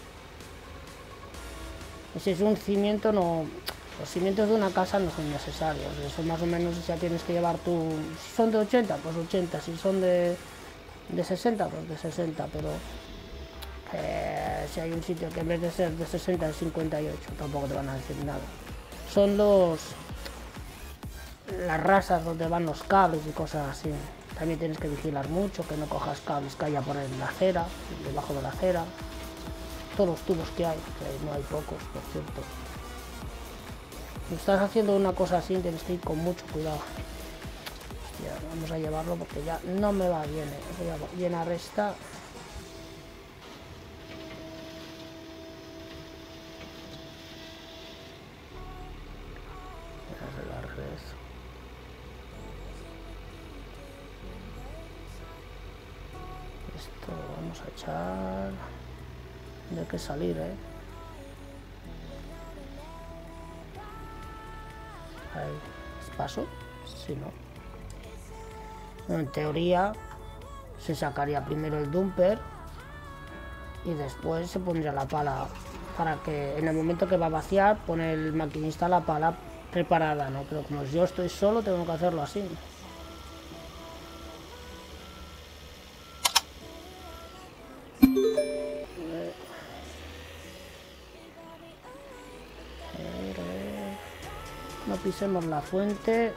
Y si es un cimiento, no... Los cimientos de una casa no son necesarios. Eso más o menos ya tienes que llevar tú... Si son de ochenta, pues ochenta. Si son de, de sesenta, pues de sesenta. Pero eh, si hay un sitio que en vez de ser de sesenta es cincuenta y ocho, tampoco te van a decir nada. Son los... las rasas donde van los cables y cosas así. También tienes que vigilar mucho, que no cojas cables que haya por en la acera, debajo de la acera. Todos los tubos que hay, que no hay pocos, por cierto. Si estás haciendo una cosa así, tienes que ir con mucho cuidado. Hostia, vamos a llevarlo porque ya no me va bien. ¿eh? Voy a llenar esta. La red. Esto lo vamos a echar. Hay que salir, ¿eh? Ahí. ¿Paso? Si no. Bueno, en teoría se sacaría primero el dumper y después se pondría la pala para que en el momento que va a vaciar pone el maquinista la pala preparada, ¿no? Pero como yo estoy solo tengo que hacerlo así. No pisemos la fuente.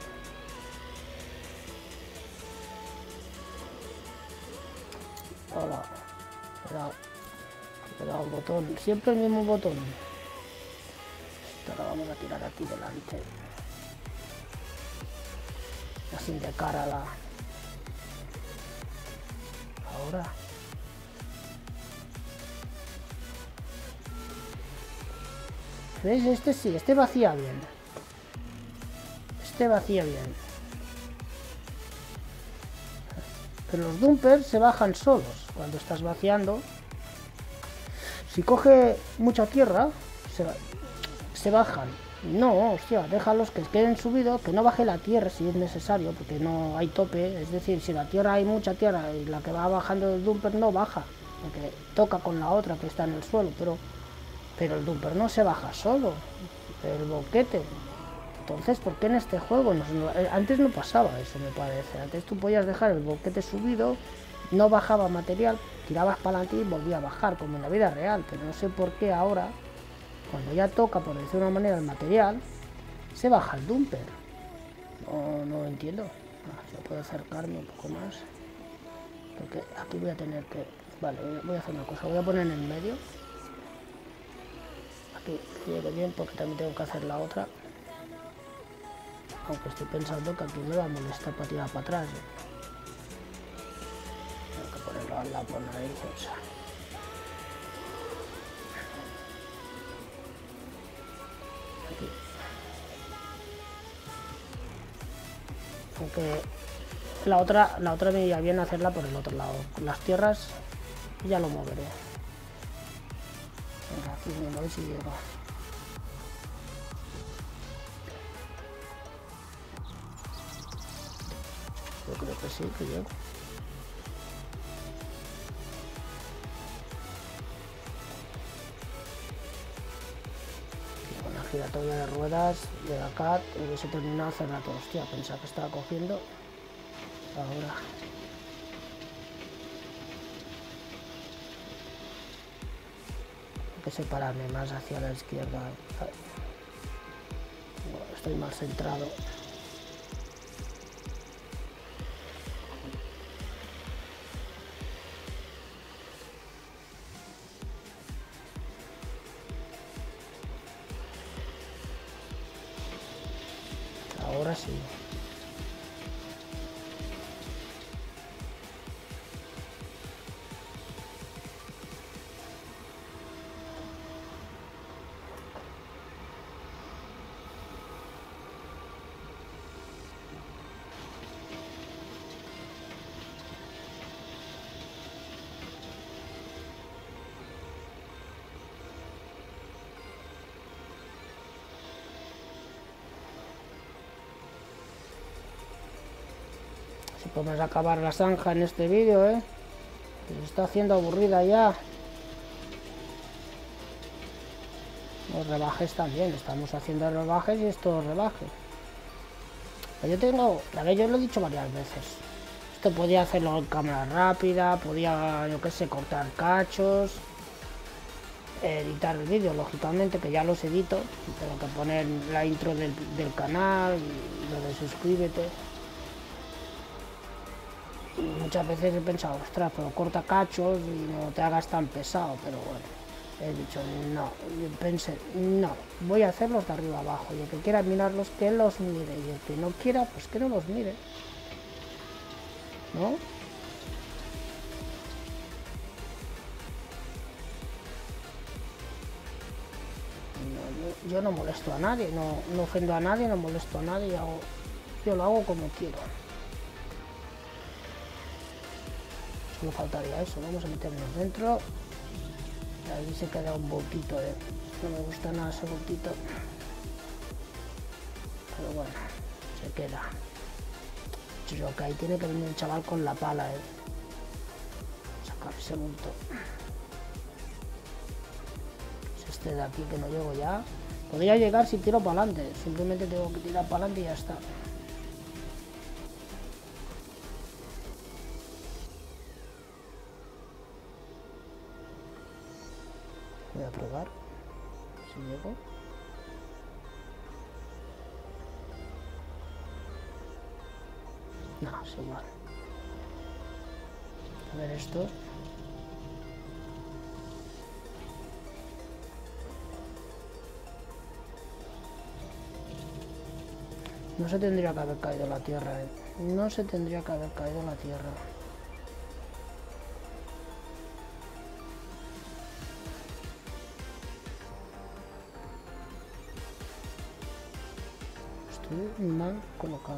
Hola. Cuidado. Cuidado, el botón. Siempre el mismo botón. Esto lo vamos a tirar aquí delante. Así de cara a la... Ahora. ¿Veis? Este sí, este vacía bien. Este vacía bien. Pero los dumpers se bajan solos cuando estás vaciando. Si coge mucha tierra, se, se bajan. No, hostia, déjalos que queden subidos, que no baje la tierra si es necesario, porque no hay tope. Es decir, si la tierra hay mucha tierra y la que va bajando del dumper no baja, porque toca con la otra que está en el suelo, pero, pero el dumper no se baja solo, el boquete. Entonces, ¿por qué en este juego? No, antes no pasaba eso, me parece. Antes tú podías dejar el boquete subido, no bajaba material, tirabas para adelante y volvía a bajar, como en la vida real. Pero no sé por qué ahora, cuando ya toca, por decir de una manera, el material, se baja el dumper. No, no lo entiendo. Ah, yo puedo acercarme un poco más. Porque aquí voy a tener que... Vale, voy a hacer una cosa. Voy a poner en el medio. Aquí llegue bien porque también tengo que hacer la otra. Aunque estoy pensando que aquí me va a molestar para tirar para atrás. ¿eh? Tengo que ponerlo al lado por narices. Aquí. Aunque la otra, la otra me iría bien hacerla por el otro lado. Las tierras ya lo moveré. Venga, aquí me voy si llego. Yo creo que sí, que llego. Con la giratoria de ruedas de Dakar hubiese terminado hace rato. Hostia, pensaba que estaba cogiendo. Ahora. Hay que separarme más hacia la izquierda. Bueno, estoy más centrado. Ahora sí. Si podemos acabar la zanja en este vídeo, ¿eh? Se está haciendo aburrida ya. Los rebajes también, estamos haciendo rebajes y estos rebajes. Pero yo tengo, la vez yo lo he dicho varias veces. Esto podía hacerlo en cámara rápida, podía, yo qué sé, cortar cachos, editar el vídeo, lógicamente, que ya los edito. Tengo que poner la intro del, del canal, lo de suscríbete. Y muchas veces he pensado, ostras, pero corta cachos y no te hagas tan pesado, pero bueno, he dicho, no, yo pensé, no, voy a hacerlos de arriba abajo, y el que quiera mirarlos, que los mire, y el que no quiera, pues que no los mire, ¿no? No, yo, yo no molesto a nadie, no, no ofendo a nadie, no molesto a nadie, hago, yo lo hago como quiero. No faltaría eso, vamos a meternos dentro. Ahí se queda un poquito de... No me gusta nada ese poquito, pero bueno, se queda. Yo creo que ahí tiene que venir el chaval con la pala, eh. Sacar ese bulto. Es este de aquí que no llego ya. Podría llegar si tiro para adelante, simplemente tengo que tirar para adelante y ya está. Voy a probar si llego. No, es igual. A ver esto. No se tendría que haber caído la tierra, eh. No se tendría que haber caído la tierra. Estoy mal colocado.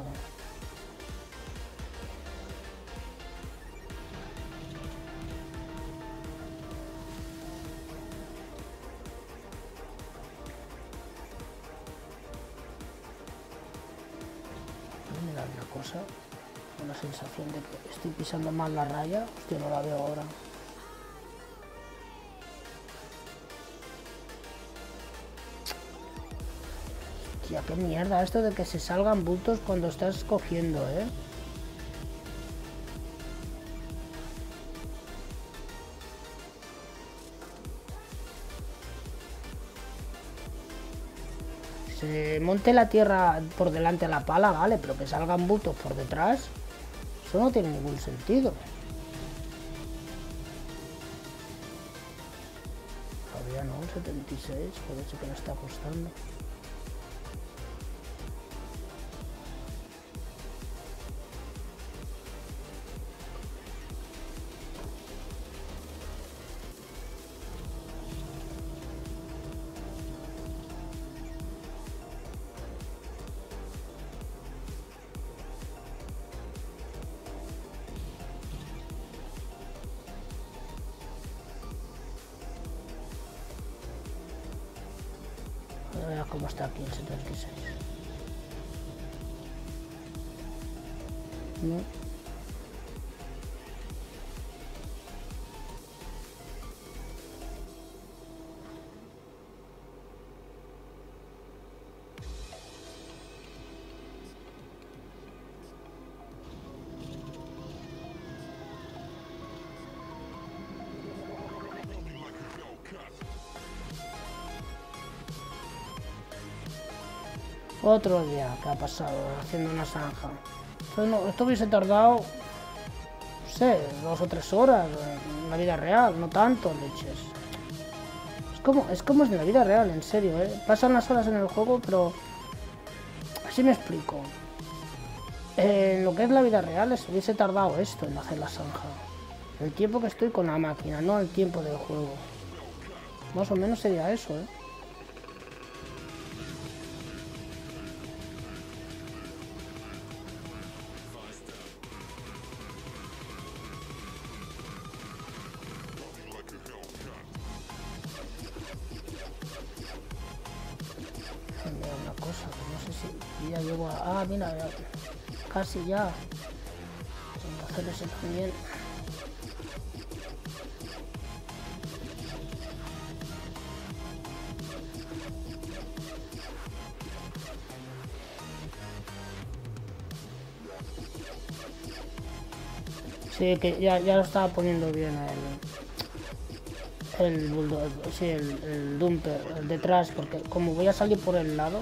Me da una cosa, una sensación de que estoy pisando mal la raya. Hostia, no la veo ahora. Hostia, qué mierda esto de que se salgan bultos cuando estás cogiendo, ¿eh? Se monte la tierra por delante de la pala, vale, pero que salgan bultos por detrás, eso no tiene ningún sentido. Todavía no, setenta y seis, puede ser que me está costando. A ver cómo está aquí el setenta y seis. No. Otro día que ha pasado haciendo una zanja. Esto, no, esto hubiese tardado, no sé, dos o tres horas en la vida real, no tanto, leches. Es como, es como es en la vida real, en serio, ¿eh? Pasan las horas en el juego, pero... Así me explico. En lo que es la vida real, les hubiese tardado esto en hacer la zanja. El tiempo que estoy con la máquina, no el tiempo del juego. Más o menos sería eso, ¿eh? Mira una cosa, no sé si ya llego a... Ah, mira, ya, casi ya. Tengo que hacer ese también. Sí, que ya, ya lo estaba poniendo bien el, el bulldog, sí, el, el dumper, el detrás, porque como voy a salir por el lado,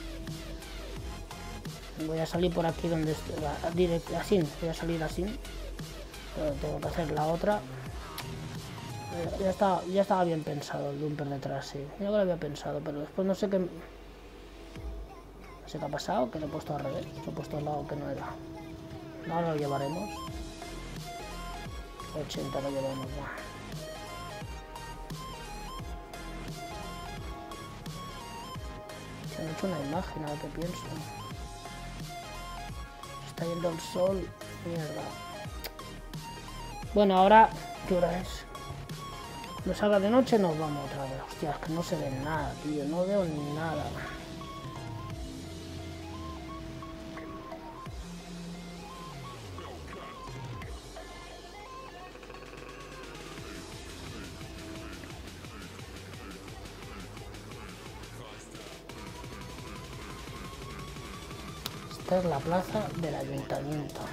voy a salir por aquí donde estoy, direct, así, voy a salir así, pero tengo que hacer la otra. Ya estaba, ya estaba bien pensado el dumper detrás, sí, yo lo había pensado, pero después no sé qué, no sé qué ha pasado, que lo he puesto al revés, lo he puesto al lado que no era. Ahora lo llevaremos. ochenta lo llevamos ya. Se me ha hecho una imagen, a ver qué pienso. Está yendo el sol. Mierda. Bueno, ahora, ¿qué hora es? Cuando salga de noche nos vamos otra vez. Hostia, es que no se ve nada, tío. No veo ni nada. Esta es la plaza del ayuntamiento.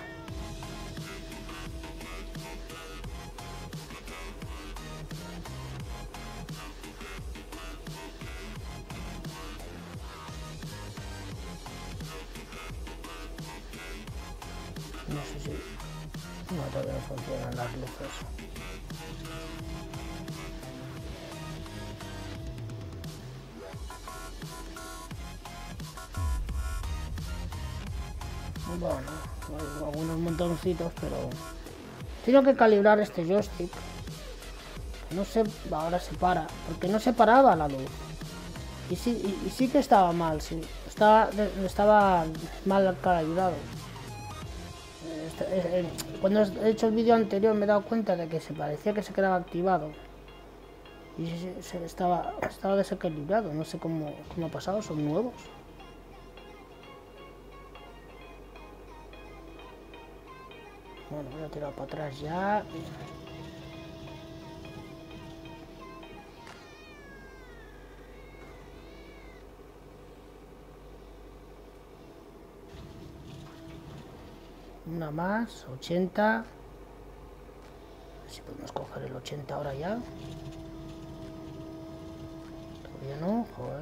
No sé si... No, todavía no funcionan las luces. Bueno, hay algunos montoncitos, pero... Tengo que calibrar este joystick. No sé, ahora se para, porque no se paraba la luz. Y sí, y, y sí que estaba mal, sí. Estaba, estaba mal calibrado. Cuando he hecho el vídeo anterior me he dado cuenta de que se parecía que se quedaba activado. Y se, se estaba, estaba desequilibrado, no sé cómo, cómo ha pasado, son nuevos. Bueno, voy a tirar para atrás ya. Una más, ochenta. A ver si podemos coger el ochenta ahora ya. Todavía no, joder.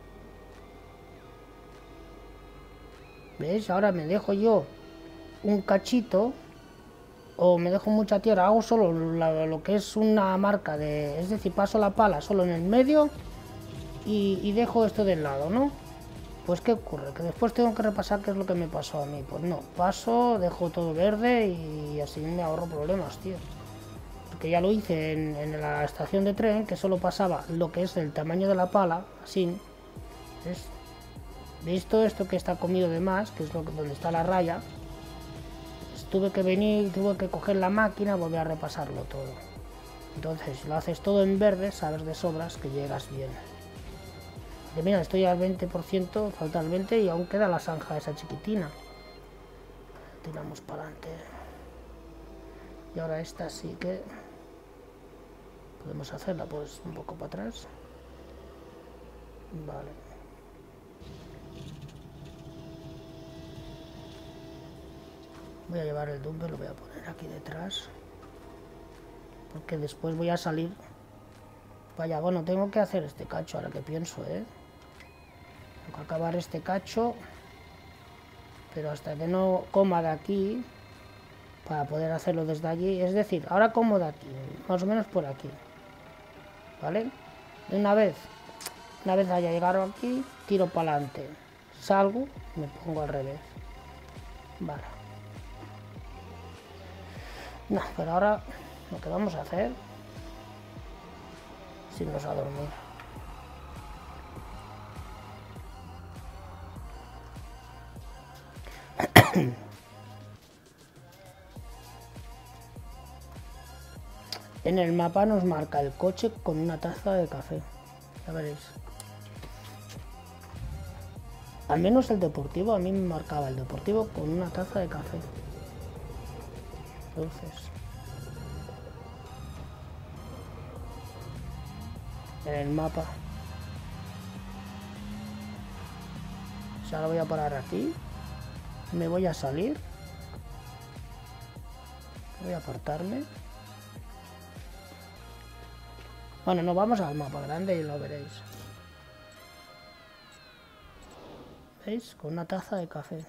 ¿Ves? Ahora me dejo yo un cachito. O me dejo mucha tierra, hago solo la, lo que es una marca de... Es decir, paso la pala solo en el medio y, y dejo esto del lado, ¿no? Pues ¿qué ocurre? Que después tengo que repasar qué es lo que me pasó a mí. Pues no, paso, dejo todo verde y así me ahorro problemas, tío. Porque ya lo hice en, en la estación de tren, que solo pasaba lo que es el tamaño de la pala, así. ¿Ves? Visto esto que está comido de más, que es lo que, donde está la raya. Tuve que venir, tuve que coger la máquina, volver a repasarlo todo. Entonces, si lo haces todo en verde, sabes de sobras que llegas bien. Y mira, estoy al veinte por ciento, falta el veinte por ciento y aún queda la zanja esa chiquitina. Tiramos para adelante. Y ahora esta sí que podemos hacerla, pues un poco para atrás. Vale. Voy a llevar el dumper, lo voy a poner aquí detrás. Porque después voy a salir. Vaya, bueno, tengo que hacer este cacho ahora que pienso, ¿eh? acabar este cacho, pero hasta que no coma de aquí, para poder hacerlo desde allí, es decir, ahora como de aquí, más o menos por aquí, ¿vale? De una vez, una vez haya llegado aquí, tiro para adelante, salgo, me pongo al revés, vale. No, pero ahora lo que vamos a hacer, es irnos a dormir. En el mapa nos marca el coche con una taza de café, ya veréis. Al menos el deportivo, a mí me marcaba el deportivo con una taza de café. Entonces, en el mapa. O sea, ahora voy a parar aquí. Me voy a salir. Voy a apartarme. Bueno, nos vamos al mapa grande y lo veréis. ¿Veis? Con una taza de café.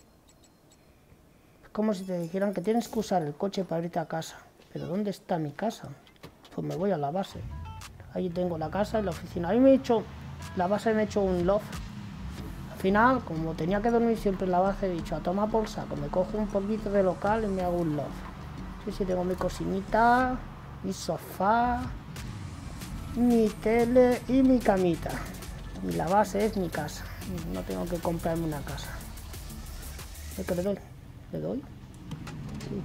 Es como si te dijeran que tienes que usar el coche para irte a casa. ¿Pero dónde está mi casa? Pues me voy a la base. Ahí tengo la casa y la oficina. Ahí me he hecho... La base me he hecho un loft. Al final, como tenía que dormir siempre en la base, he dicho, a tomar por saco. Me cojo un poquito de local y me hago un loft. Sí, sí, tengo mi cocinita, mi sofá, mi tele y mi camita. Y la base es mi casa. No tengo que comprarme una casa. ¿Es que le doy? ¿Le doy? Sí.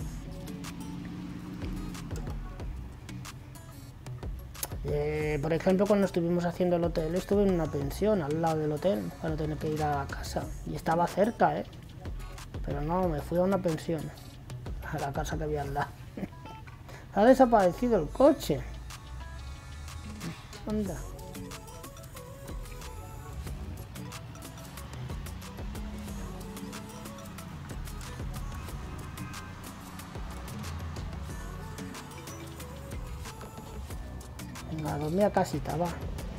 Eh, por ejemplo, cuando estuvimos haciendo el hotel, estuve en una pensión al lado del hotel para no tener que ir a la casa. Y estaba cerca, ¿eh? Pero no, me fui a una pensión, a la casa que había al lado. Ha desaparecido el coche. Anda. Venga, a dormir a casita, va.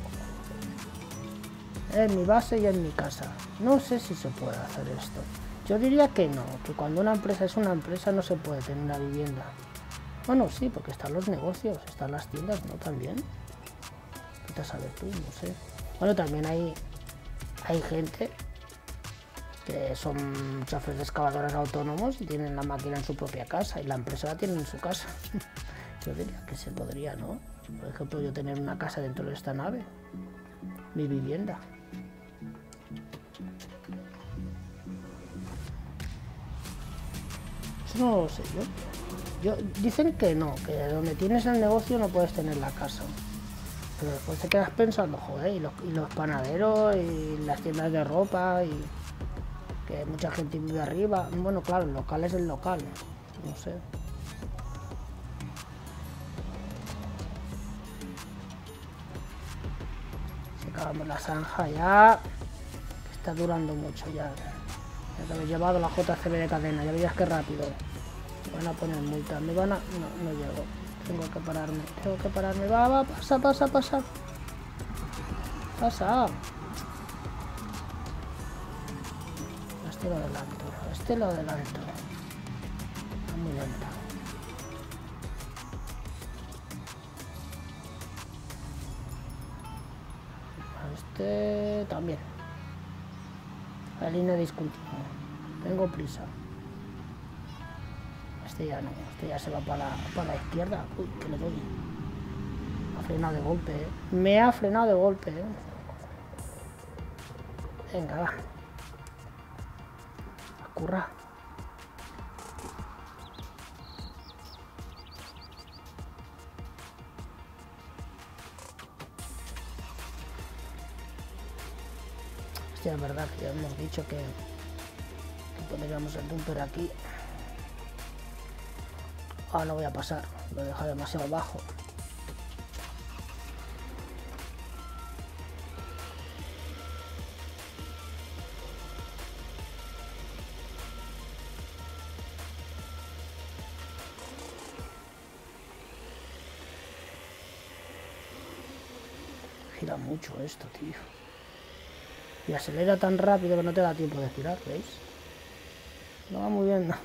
En mi base y en mi casa. No sé si se puede hacer esto. Yo diría que no, que cuando una empresa es una empresa no se puede tener una vivienda. Bueno, sí, porque están los negocios, están las tiendas, ¿no? También. ¿Qué te sabes tú? No sé. Bueno, también hay, hay gente que son choferes de excavadoras autónomos y tienen la máquina en su propia casa y la empresa la tienen en su casa. Yo diría que se podría, ¿no? Por ejemplo, yo tener una casa dentro de esta nave, mi vivienda. Eso no lo sé yo. yo. Dicen que no, que donde tienes el negocio no puedes tener la casa. Pero después te quedas pensando, joder, y los, y los panaderos y las tiendas de ropa y que mucha gente vive arriba. Bueno, claro, el local es el local, no sé. Se acabamos la zanja ya, que está durando mucho ya. Ya que habéis llevado la J C B de cadena, ya veías que rápido. Me van a poner multa, me van a... No, no llego. Tengo que pararme, tengo que pararme. Va, va, pasa, pasa, pasa. Pasa. A este lo adelanto, a este lo adelanto. Está muy lento. A este también. La línea discontinua. Tengo prisa. Este ya no, este ya se va para la, para la izquierda. Uy, que le doy. Me ha frenado de golpe, ¿eh? Me ha frenado de golpe, ¿eh? Venga, va. A currar. Hostia, es verdad que ya hemos dicho que, que pondríamos el dumper aquí. Ah, no voy a pasar, lo deja demasiado bajo. Gira mucho esto, tío. Y acelera tan rápido que no te da tiempo de girar, ¿veis? No va muy bien, ¿no?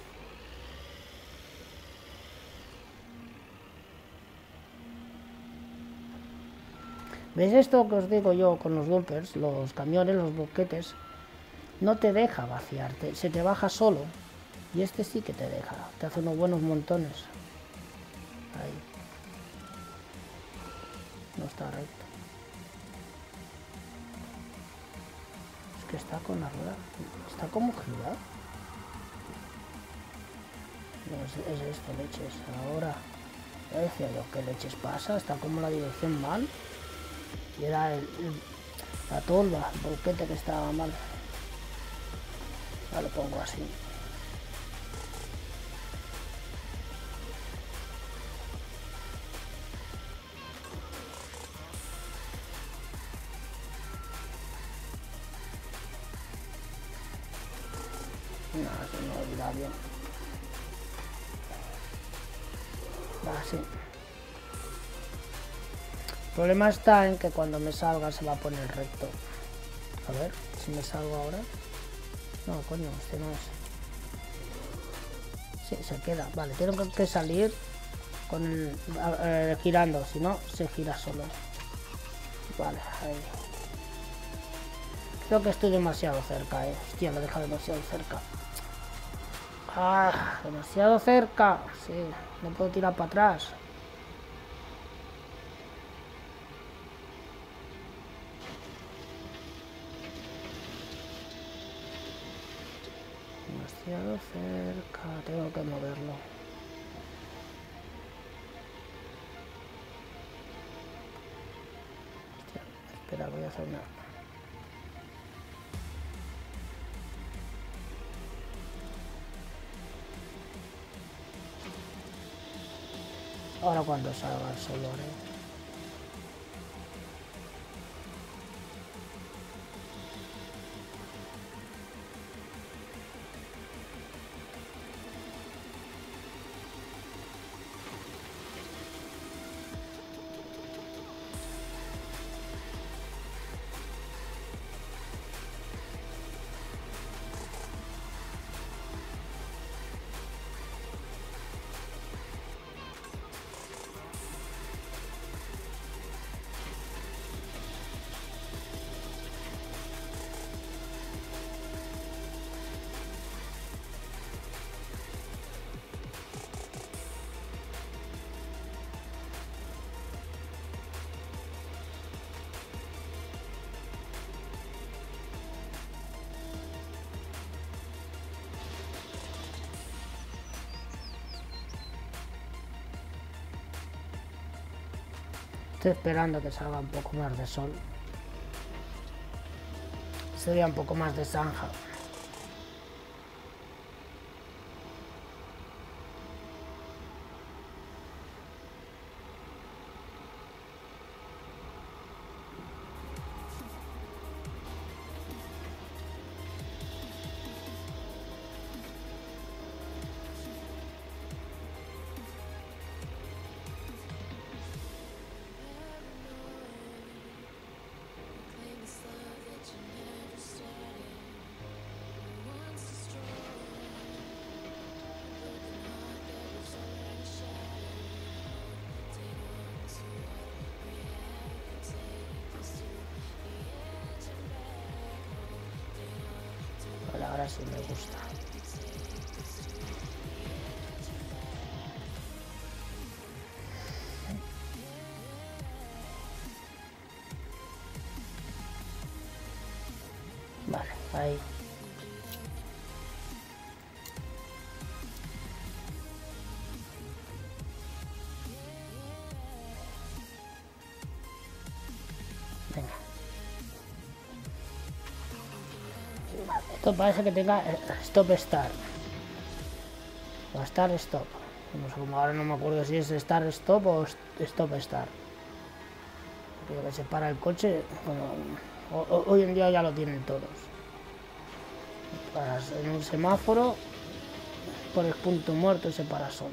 ¿Veis esto que os digo yo con los dumpers, los camiones, los boquetes? No te deja vaciarte, se te baja solo. Y este sí que te deja, te hace unos buenos montones. Ahí. No está recto. Es que está con la rueda, está como girado. No, es, es esto, leches. Ahora, ya decía yo, ¿qué leches pasa? Está como la dirección mal. Y era el, el, la tolva, el boquete que estaba mal. Ya lo pongo así. No, eso no irá bien. Así. El problema está en que cuando me salga se va a poner recto. A ver, si me salgo ahora. No, coño, este no es. Sí, se queda. Vale, tengo que salir con el eh, girando, si no, se gira solo. Vale, ahí. Creo que estoy demasiado cerca, eh. Hostia, lo he dejado demasiado cerca. Ah, demasiado cerca. Sí, no puedo tirar para atrás. Demasiado cerca, tengo que moverlo. Hostia, espera, voy a hacer una... Ahora cuando salga el sol, ¿eh? Estoy esperando que salga un poco más de sol. Sería un poco más de zanja. Ahora sí me gusta. Vale, ahí. Venga. Esto parece que tenga stop start o start stop. No sé, como ahora no me acuerdo si es start stop o stop start. Porque que se para el coche, bueno, hoy en día ya lo tienen todos. Para, en un semáforo, por el punto muerto se para solo.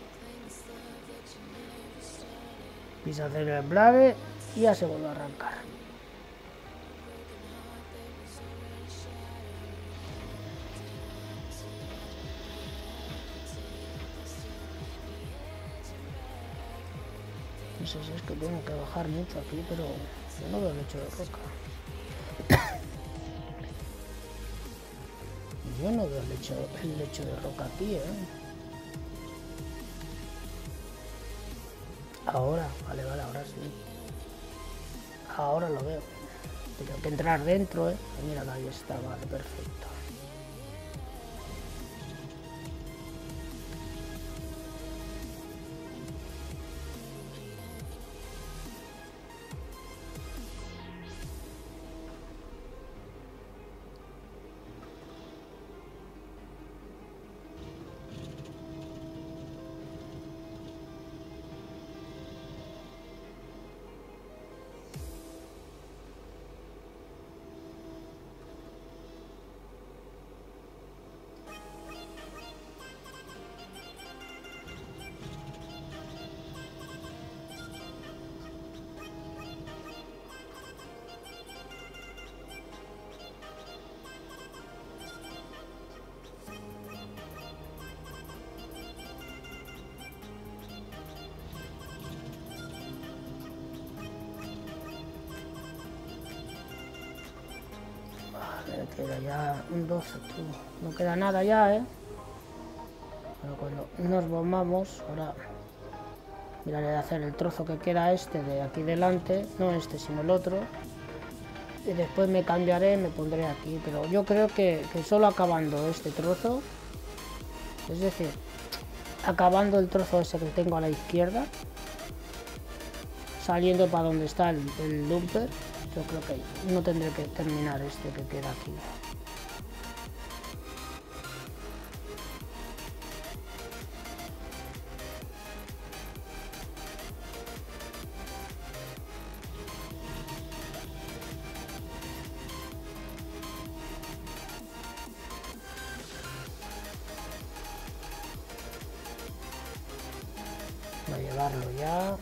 Pisa hacer el embrague y ya se vuelve a arrancar. No sé si es que tengo que bajar mucho aquí, pero yo no veo lecho de roca. Yo no veo el lecho, el lecho de roca aquí, ¿eh? Ahora, vale, vale, ahora sí. Ahora lo veo. Tengo que entrar dentro, ¿eh? Mira, ahí está, vale, perfecto. Vale, queda ya un doce, tú. No queda nada ya, ¿eh? Pero cuando nos bombamos, ahora miraré de hacer el trozo que queda este de aquí delante, no este sino el otro, y después me cambiaré, me pondré aquí, pero yo creo que, que solo acabando este trozo, es decir, acabando el trozo ese que tengo a la izquierda, saliendo para donde está el, el dumper, yo creo que no tendré que terminar este que queda aquí. Voy a llevarlo ya.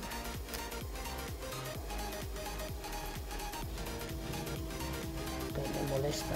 Que me molesta.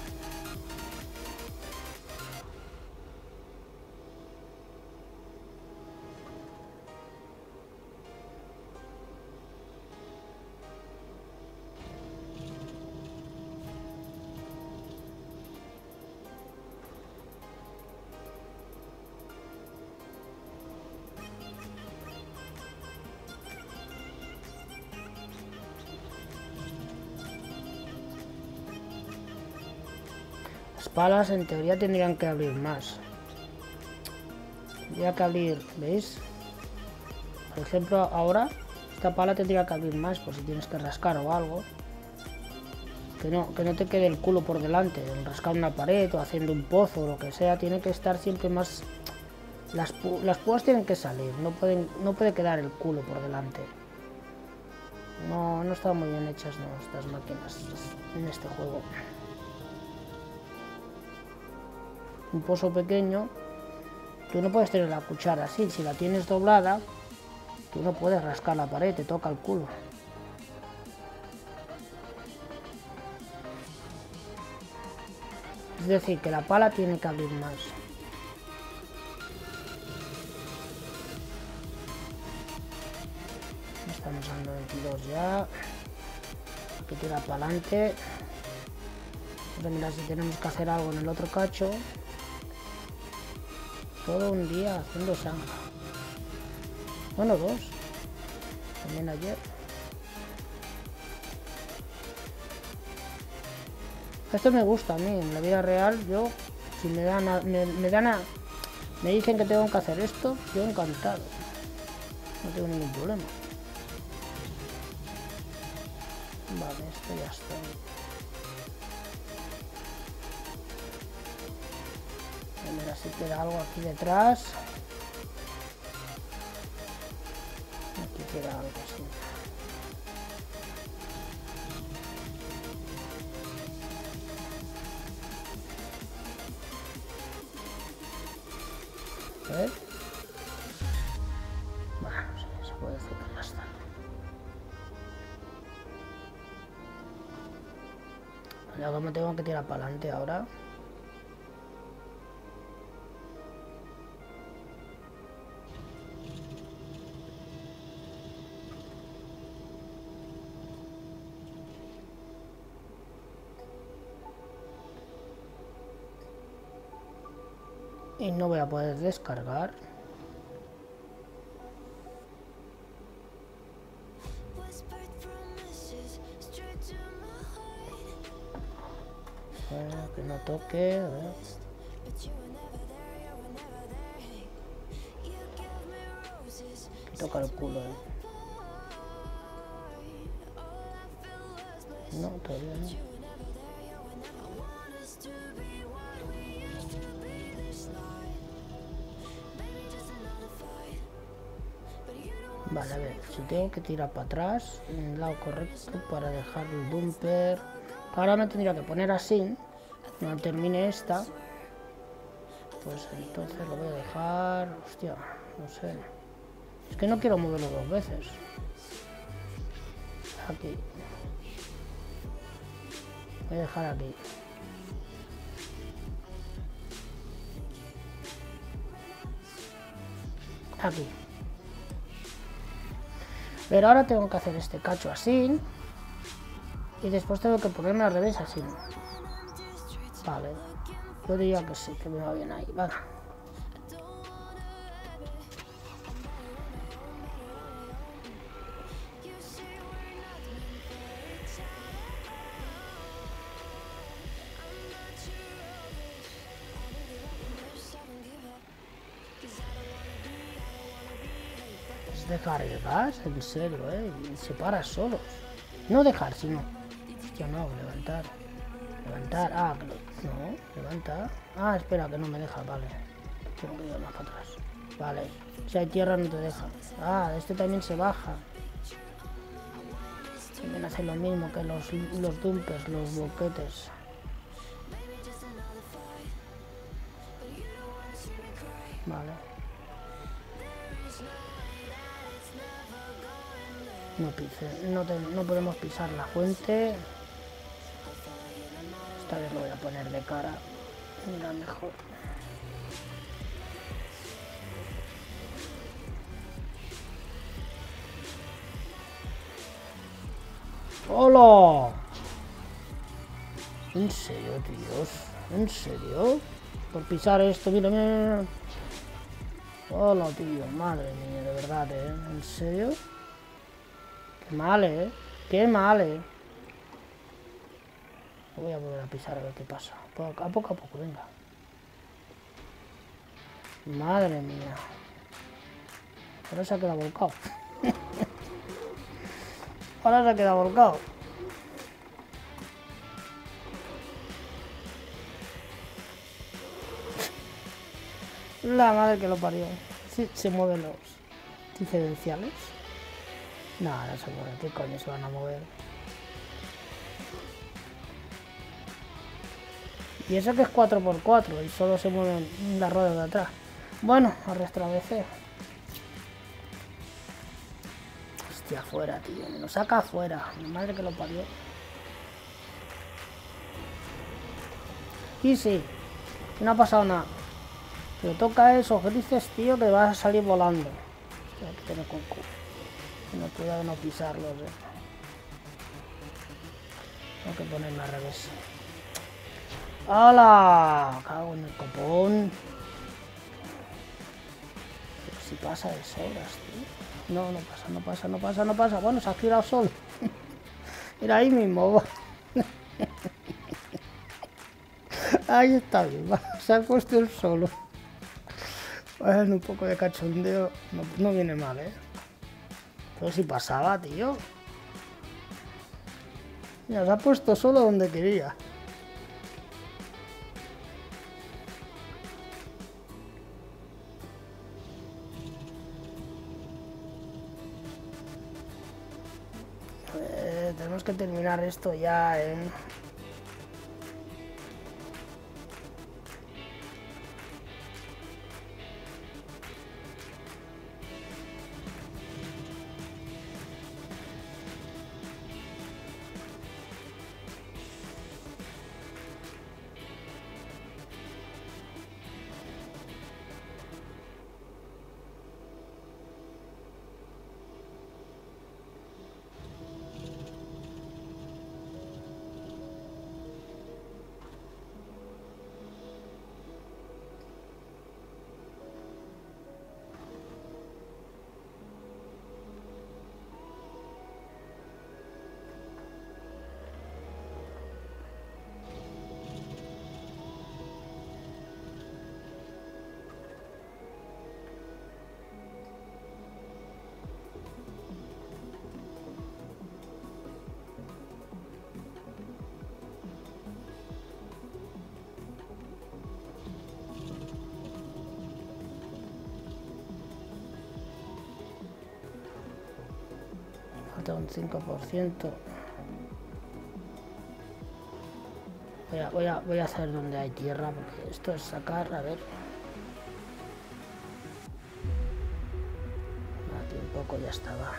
Las palas en teoría tendrían que abrir más. Tendría que abrir, ¿veis? Por ejemplo, ahora esta pala tendría que abrir más por si tienes que rascar o algo. Que no, que no te quede el culo por delante, rascar una pared o haciendo un pozo o lo que sea, tiene que estar siempre más... Las, pu las púas tienen que salir, no, pueden, no puede quedar el culo por delante. No, no están muy bien hechas, no, estas máquinas en este juego. Un pozo pequeño, tú no puedes tener la cuchara así, si la tienes doblada, tú no puedes rascar la pared, te toca el culo. Es decir, que la pala tiene que abrir más. Estamos a noventa y dos ya. Hay que tirar para adelante. Vamos a mirar si tenemos que hacer algo en el otro cacho. Todo un día haciendo sangre. Bueno, dos. También ayer. Esto me gusta a mí. En la vida real, yo, si me dan a, me, me dan a, me dicen que tengo que hacer esto, yo encantado. No tengo ningún problema. Vale, esto ya está. A ver si queda algo aquí detrás. Aquí queda algo así. A ver. Bueno, sí, se puede hacer que ya está. Ya que me tengo que tirar para adelante ahora. Y no voy a poder descargar. Bueno, que no toque, a ver. Que toca el culo, eh. No, todavía no. Vale, a ver, si tengo que tirar para atrás, en el lado correcto para dejar el bumper. Ahora me tendría que poner así, cuando termine esta. Pues entonces lo voy a dejar... Hostia, no sé. Es que no quiero moverlo dos veces. Aquí. Voy a dejar aquí. Aquí. Pero ahora tengo que hacer este cacho así. Y después tengo que ponerme al revés así. Vale. Yo diría que sí, que me va bien ahí. Vale. Es dejar el gas, en serio, eh. Y se para solos. No dejar, sino... Hostia, no, levantar. Levantar, ah, no, levantar. Ah, espera, que no me deja, vale. Tengo que ir más para atrás. Vale, si hay tierra no te deja. Ah, este también se baja. También hace lo mismo que los, los dumpers, los boquetes. Vale. No pise, no, te, no podemos pisar la fuente. Esta vez lo voy a poner de cara. Mira, mejor. ¡Hola! ¿En serio, tíos? ¿En serio? Por pisar esto, mira, mira. Hola, tío, madre mía, de verdad, ¿eh? ¿En serio? Qué mal, ¿eh? Qué mal, ¿eh? Voy a volver a pisar a ver qué pasa. A poco a poco, venga. Madre mía. Ahora se ha quedado volcado. Ahora se ha quedado volcado. La madre que lo parió. Sí, se mueven los diferenciales. No, no se mueven. ¿Qué coño se van a mover? Y eso que es cuatro por cuatro y solo se mueven las ruedas de atrás. Bueno, a restablecer. Hostia, afuera, tío. Me lo saca afuera. Mi madre que lo parió. Y sí, no ha pasado nada. Pero toca esos grises, tío, que vas a salir volando. Hostia, hay que tener con no, cuidado de no pisarlos, eh. Tengo que ponerme al revés. ¡Hala! Cago en el copón. Pero si pasa de sobras, tío. No, no pasa, no pasa, no pasa, no pasa. Bueno, se ha girado solo. Mira ahí mismo. Ahí está bien, se ha puesto el solo. Bueno, un poco de cachondeo no, no viene mal, ¿eh? Pero si pasaba, tío. Mira, se ha puesto solo donde quería. Eh, tenemos que terminar esto ya, ¿eh? un cinco por ciento. Voy a, voy, a, voy a hacer donde hay tierra, porque esto es sacar, a ver. Aquí un poco ya estaba.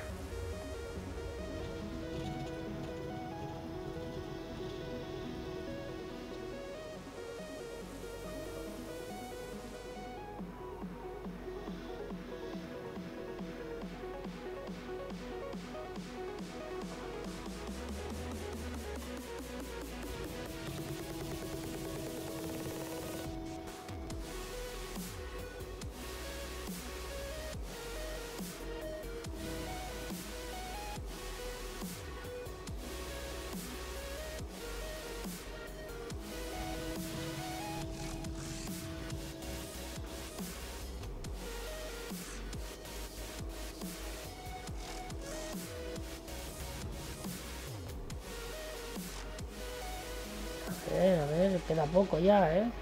A ver, a ver, queda poco ya, ¿eh?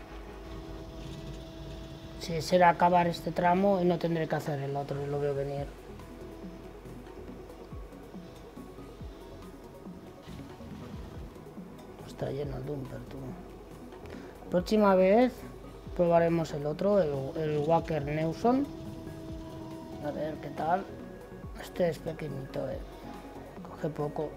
Si será acabar este tramo y no tendré que hacer el otro, lo veo venir. Está lleno el dumper, tú. Próxima vez probaremos el otro, el, el Wacker Neuson. A ver qué tal. Este es pequeñito, ¿eh? Coge poco.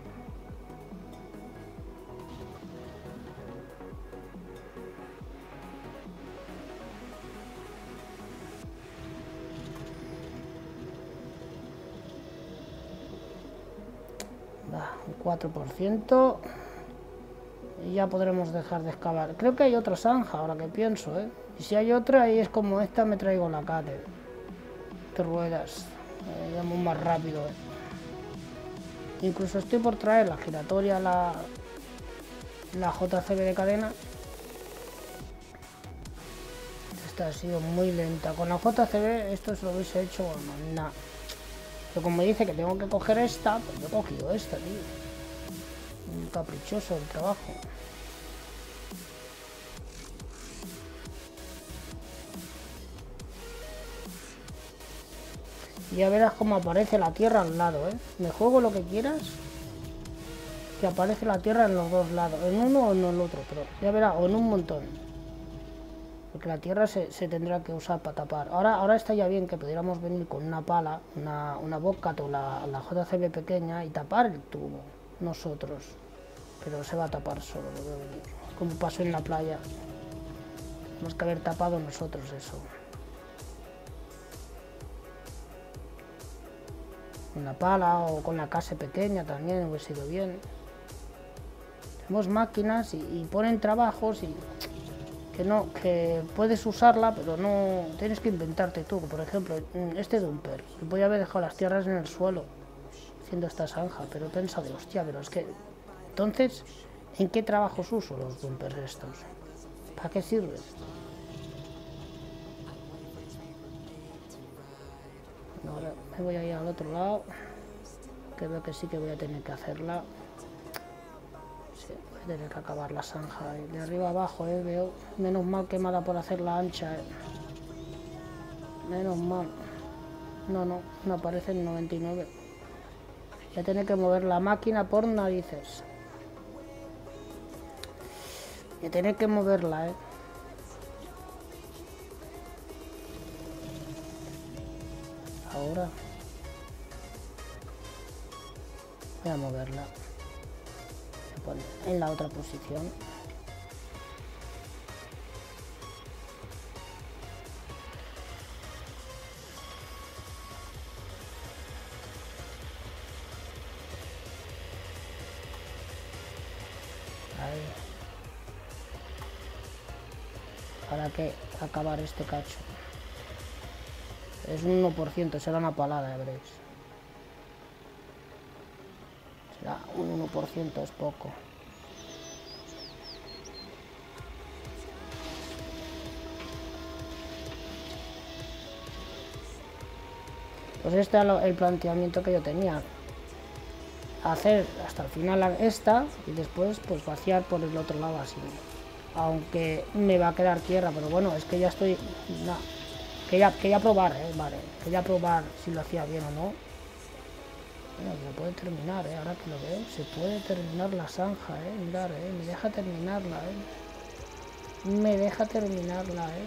Un cuatro por ciento y ya podremos dejar de excavar. Creo que hay otra zanja ahora que pienso, ¿eh? Y si hay otra, ahí es como esta, me traigo la cate de ruedas, eh, llamo más rápido, ¿eh? Incluso estoy por traer la giratoria, la la J C B de cadena. Esta ha sido muy lenta. Con la J C B esto se lo hubiese hecho, bueno, nada. Pero como dice que tengo que coger esta, pues yo he cogido esta, tío. Un caprichoso el trabajo. Y ya verás cómo aparece la tierra al lado, ¿eh? Me juego lo que quieras, que aparece la tierra en los dos lados. En uno o en el otro, pero ya verás, o en un montón. Porque la tierra se, se tendrá que usar para tapar. Ahora, ahora está ya bien que pudiéramos venir con una pala, una, una Bobcat o la, la J C B pequeña y tapar el tubo, nosotros. Pero se va a tapar solo, lo veo venir. Como pasó en la playa. Tenemos que haber tapado nosotros eso. Con la pala o con la casa pequeña también hubiese sido bien. Tenemos máquinas y, y ponen trabajos y... que no, que puedes usarla, pero no tienes que inventarte tú. Por ejemplo, este dumper, voy a haber dejado las tierras en el suelo haciendo esta zanja, pero he pensado de hostia, pero es que entonces, ¿en qué trabajos uso los dumpers estos? ¿Para qué sirven? Ahora me voy a ir al otro lado, que veo que sí que voy a tener que hacerla. Sí, voy a tener que acabar la zanja de arriba abajo, eh, veo. Menos mal que me ha dado por hacerla ancha, eh. Menos mal. No, no, no aparece en noventa y nueve. Voy a tener que mover la máquina por narices. Voy a tener que moverla, eh. Ahora voy a moverla. En la otra posición. Ahí. Para que acabar este cacho. Es un uno por ciento, será una palada, ya veréis. Será un uno por ciento, es poco. Pues este era el planteamiento que yo tenía. Hacer hasta el final esta y después pues vaciar por el otro lado así. Aunque me va a quedar tierra, pero bueno, es que ya estoy... No, quería, quería probar, ¿eh? Vale. Quería probar si lo hacía bien o no. Bueno, se puede terminar, ¿eh? Ahora que lo veo, se puede terminar la zanja, ¿eh? Mirar, ¿eh? Me deja terminarla, ¿eh? Me deja terminarla, ¿eh?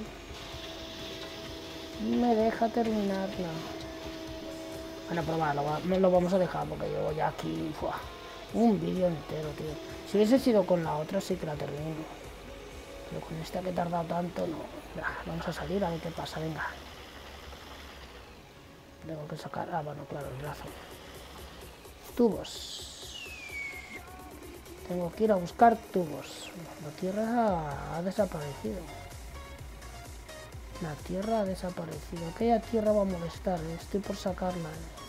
Me deja terminarla. Bueno, pero va, lo, va, lo vamos a dejar porque llevo ya aquí ¡fua! Un vídeo entero, tío. Si hubiese sido con la otra, sí que la termino. Pero con esta que he tardado tanto, no. Ya, vamos a salir a ver qué pasa, venga. Tengo que sacar... Ah, bueno, claro, el brazo. Tubos. Tengo que ir a buscar tubos. La tierra ha desaparecido. La tierra ha desaparecido. Aquella tierra va a molestar, ¿eh? Estoy por sacarla.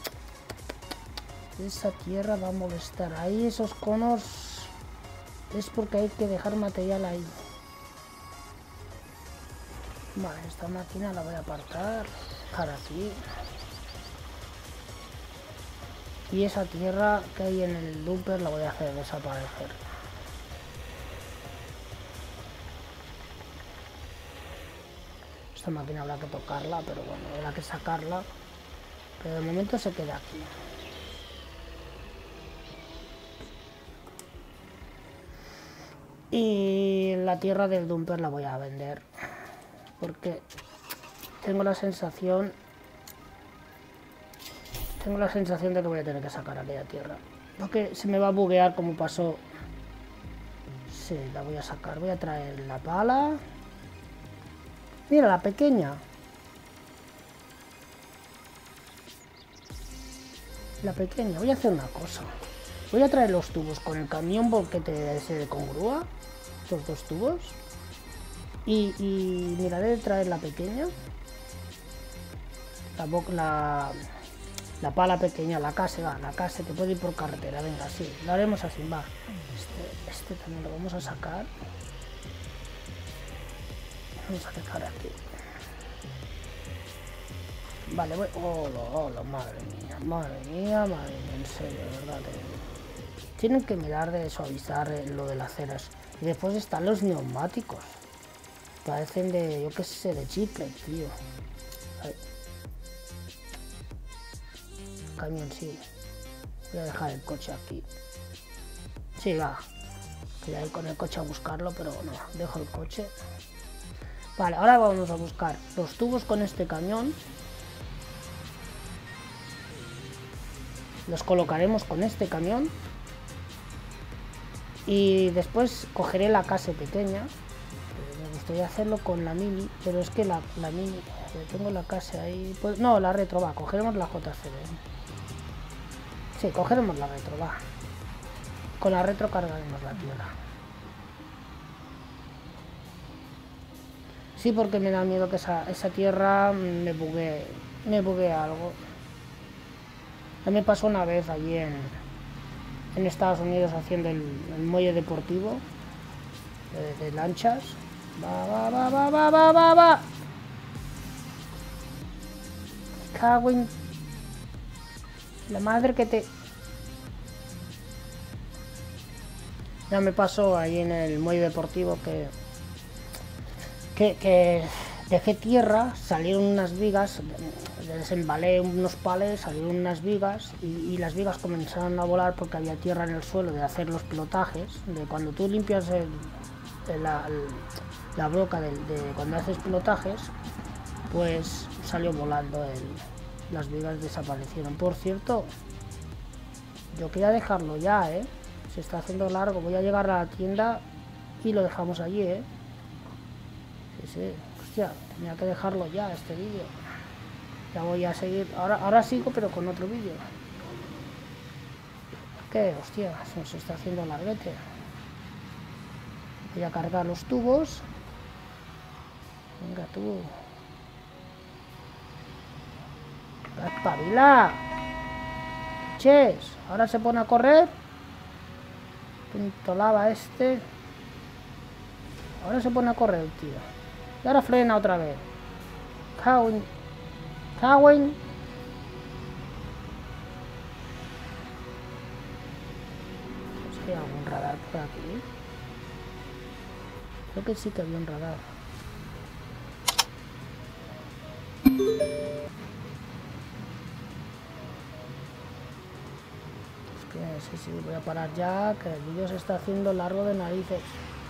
¿eh? Esa tierra va a molestar. Ahí esos conos es porque hay que dejar material ahí. Vale, esta máquina la voy a apartar. Dejar aquí. Y esa tierra que hay en el dumper la voy a hacer desaparecer. Esta máquina habrá que tocarla, pero bueno, habrá que sacarla. Pero de momento se queda aquí. Y la tierra del dumper la voy a vender. Porque tengo la sensación... Tengo la sensación de que voy a tener que sacar aquella tierra. Porque se me va a buguear como pasó. Sí, la voy a sacar. Voy a traer la pala. Mira, la pequeña. La pequeña. Voy a hacer una cosa. Voy a traer los tubos con el camión volquete ese de con grúa. Estos dos tubos. Y, y miraré de traer la pequeña. La, la, la pala pequeña, la case, va. La case que puede ir por carretera. Venga, sí. Lo haremos así, va. Este, este también lo vamos a sacar. Vamos a dejar aquí. Vale, voy... Hola, hola, madre mía, madre mía, madre mía, en serio, de verdad. Eh. Tienen que mirar de suavizar eh, lo de las ceras. Y después están los neumáticos. Parecen de, yo qué sé, de chicle, tío. Ay. Camión, sí. Voy a dejar el coche aquí. Sí, va. Quería ir con el coche a buscarlo, pero no, dejo el coche. Vale, ahora vamos a buscar los tubos con este camión. Los colocaremos con este camión. Y después cogeré la case pequeña. Me gustaría hacerlo con la mini, pero es que la, la mini... Tengo la case ahí... Pues, no, la retro, va. Cogeremos la J C D. Sí, cogeremos la retro, va. Con la retro cargaremos la tierra. Sí, porque me da miedo que esa, esa tierra me buguee, me buguee algo. Ya me pasó una vez allí en, en Estados Unidos haciendo el, el muelle deportivo de, de lanchas. Va, va, va, va, va, va, va, va. Cago en la madre que te... Ya me pasó ahí en el muelle deportivo que... Que, que dejé tierra, salieron unas vigas, desembalé unos palés, salieron unas vigas y, y las vigas comenzaron a volar porque había tierra en el suelo de hacer los pilotajes, de cuando tú limpias el, el, la, el, la broca de, de cuando haces pilotajes, pues salió volando, el, las vigas desaparecieron. Por cierto, yo quería dejarlo ya, ¿eh? Se está haciendo largo, voy a llegar a la tienda y lo dejamos allí, ¿eh? Sí, sí, hostia, tenía que dejarlo ya este vídeo. Ya voy a seguir, ahora, ahora sigo pero con otro vídeo. ¿Qué? Hostia, se nos está haciendo larguete. Voy a cargar los tubos. Venga tú. ¡Espabila! Ches, ahora se pone a correr. Punto lava este. Ahora se pone a correr, tío. Y ahora frena otra vez. Cagüen. Cagüen. ¿Es que hay algún radar por aquí? Creo que sí que había un radar. Que sí, sí, voy a parar ya, que el vídeo se está haciendo largo de narices.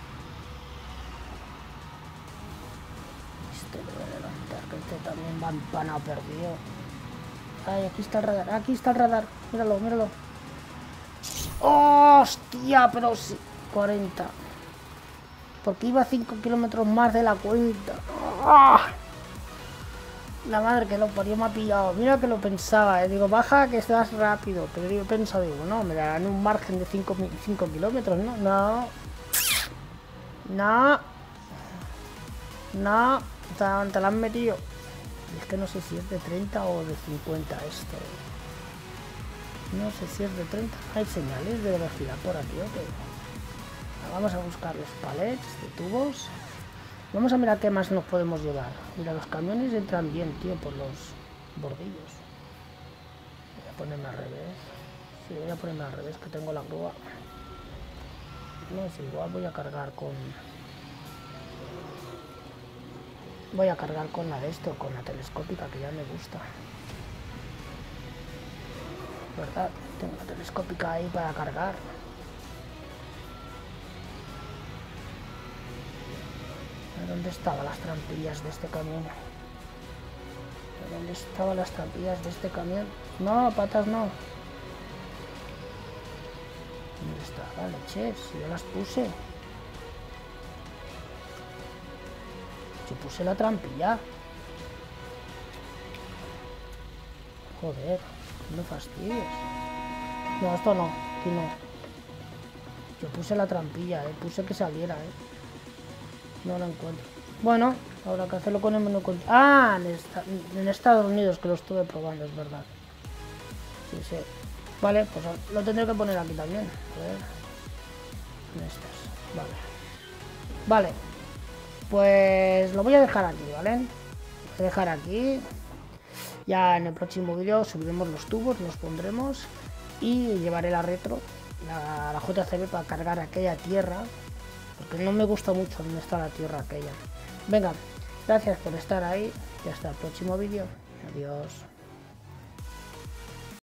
Este lo voy a adelantar, que este también va empanado perdido. Ay, aquí está el radar, aquí está el radar. Míralo, míralo. ¡Oh, hostia! Pero sí, cuarenta. Porque iba cinco kilómetros más de la cuenta. ¡Oh! La madre que lo parió me ha pillado. Mira que lo pensaba, ¿eh? Digo, baja que estás rápido. Pero digo, he pensado, digo, no, me darán un margen de cinco kilómetros, ¿no? No. No. No. Te, te la han metido. Es que no sé si es de treinta o de cincuenta esto. No sé si es de treinta. Hay señales de velocidad por aquí, ¿ok? Vamos a buscar los palets de tubos. Vamos a mirar qué más nos podemos llevar. Mira, los camiones entran bien, tío, por los bordillos. Voy a ponerme al revés. Sí, voy a ponerme al revés, que tengo la grúa. No es igual, voy a cargar con... Voy a cargar con la de esto, con la telescópica, que ya me gusta. ¿Verdad? Tengo la telescópica ahí para cargar. ¿Dónde estaban las trampillas de este camión? ¿Dónde estaban las trampillas de este camión? No, patas no. ¿Dónde está? Vale, che, si yo las puse. Yo puse la trampilla. Joder, no me fastidies. No, esto no, aquí no. Yo puse la trampilla, eh. Puse que saliera, eh. No lo encuentro. Bueno, habrá que hacerlo con el menú control. Ah, en, esta, en Estados Unidos, que lo estuve probando, es verdad. Sí, sí. Vale, pues lo tendré que poner aquí también. A ver. En estas. Vale. Vale. Pues lo voy a dejar aquí, ¿vale? Voy a dejar aquí. Ya en el próximo vídeo subiremos los tubos, los pondremos. Y llevaré la retro, la, la J C B, para cargar aquella tierra. Porque no me gusta mucho donde está la tierra aquella. Venga, gracias por estar ahí y hasta el próximo vídeo. Adiós.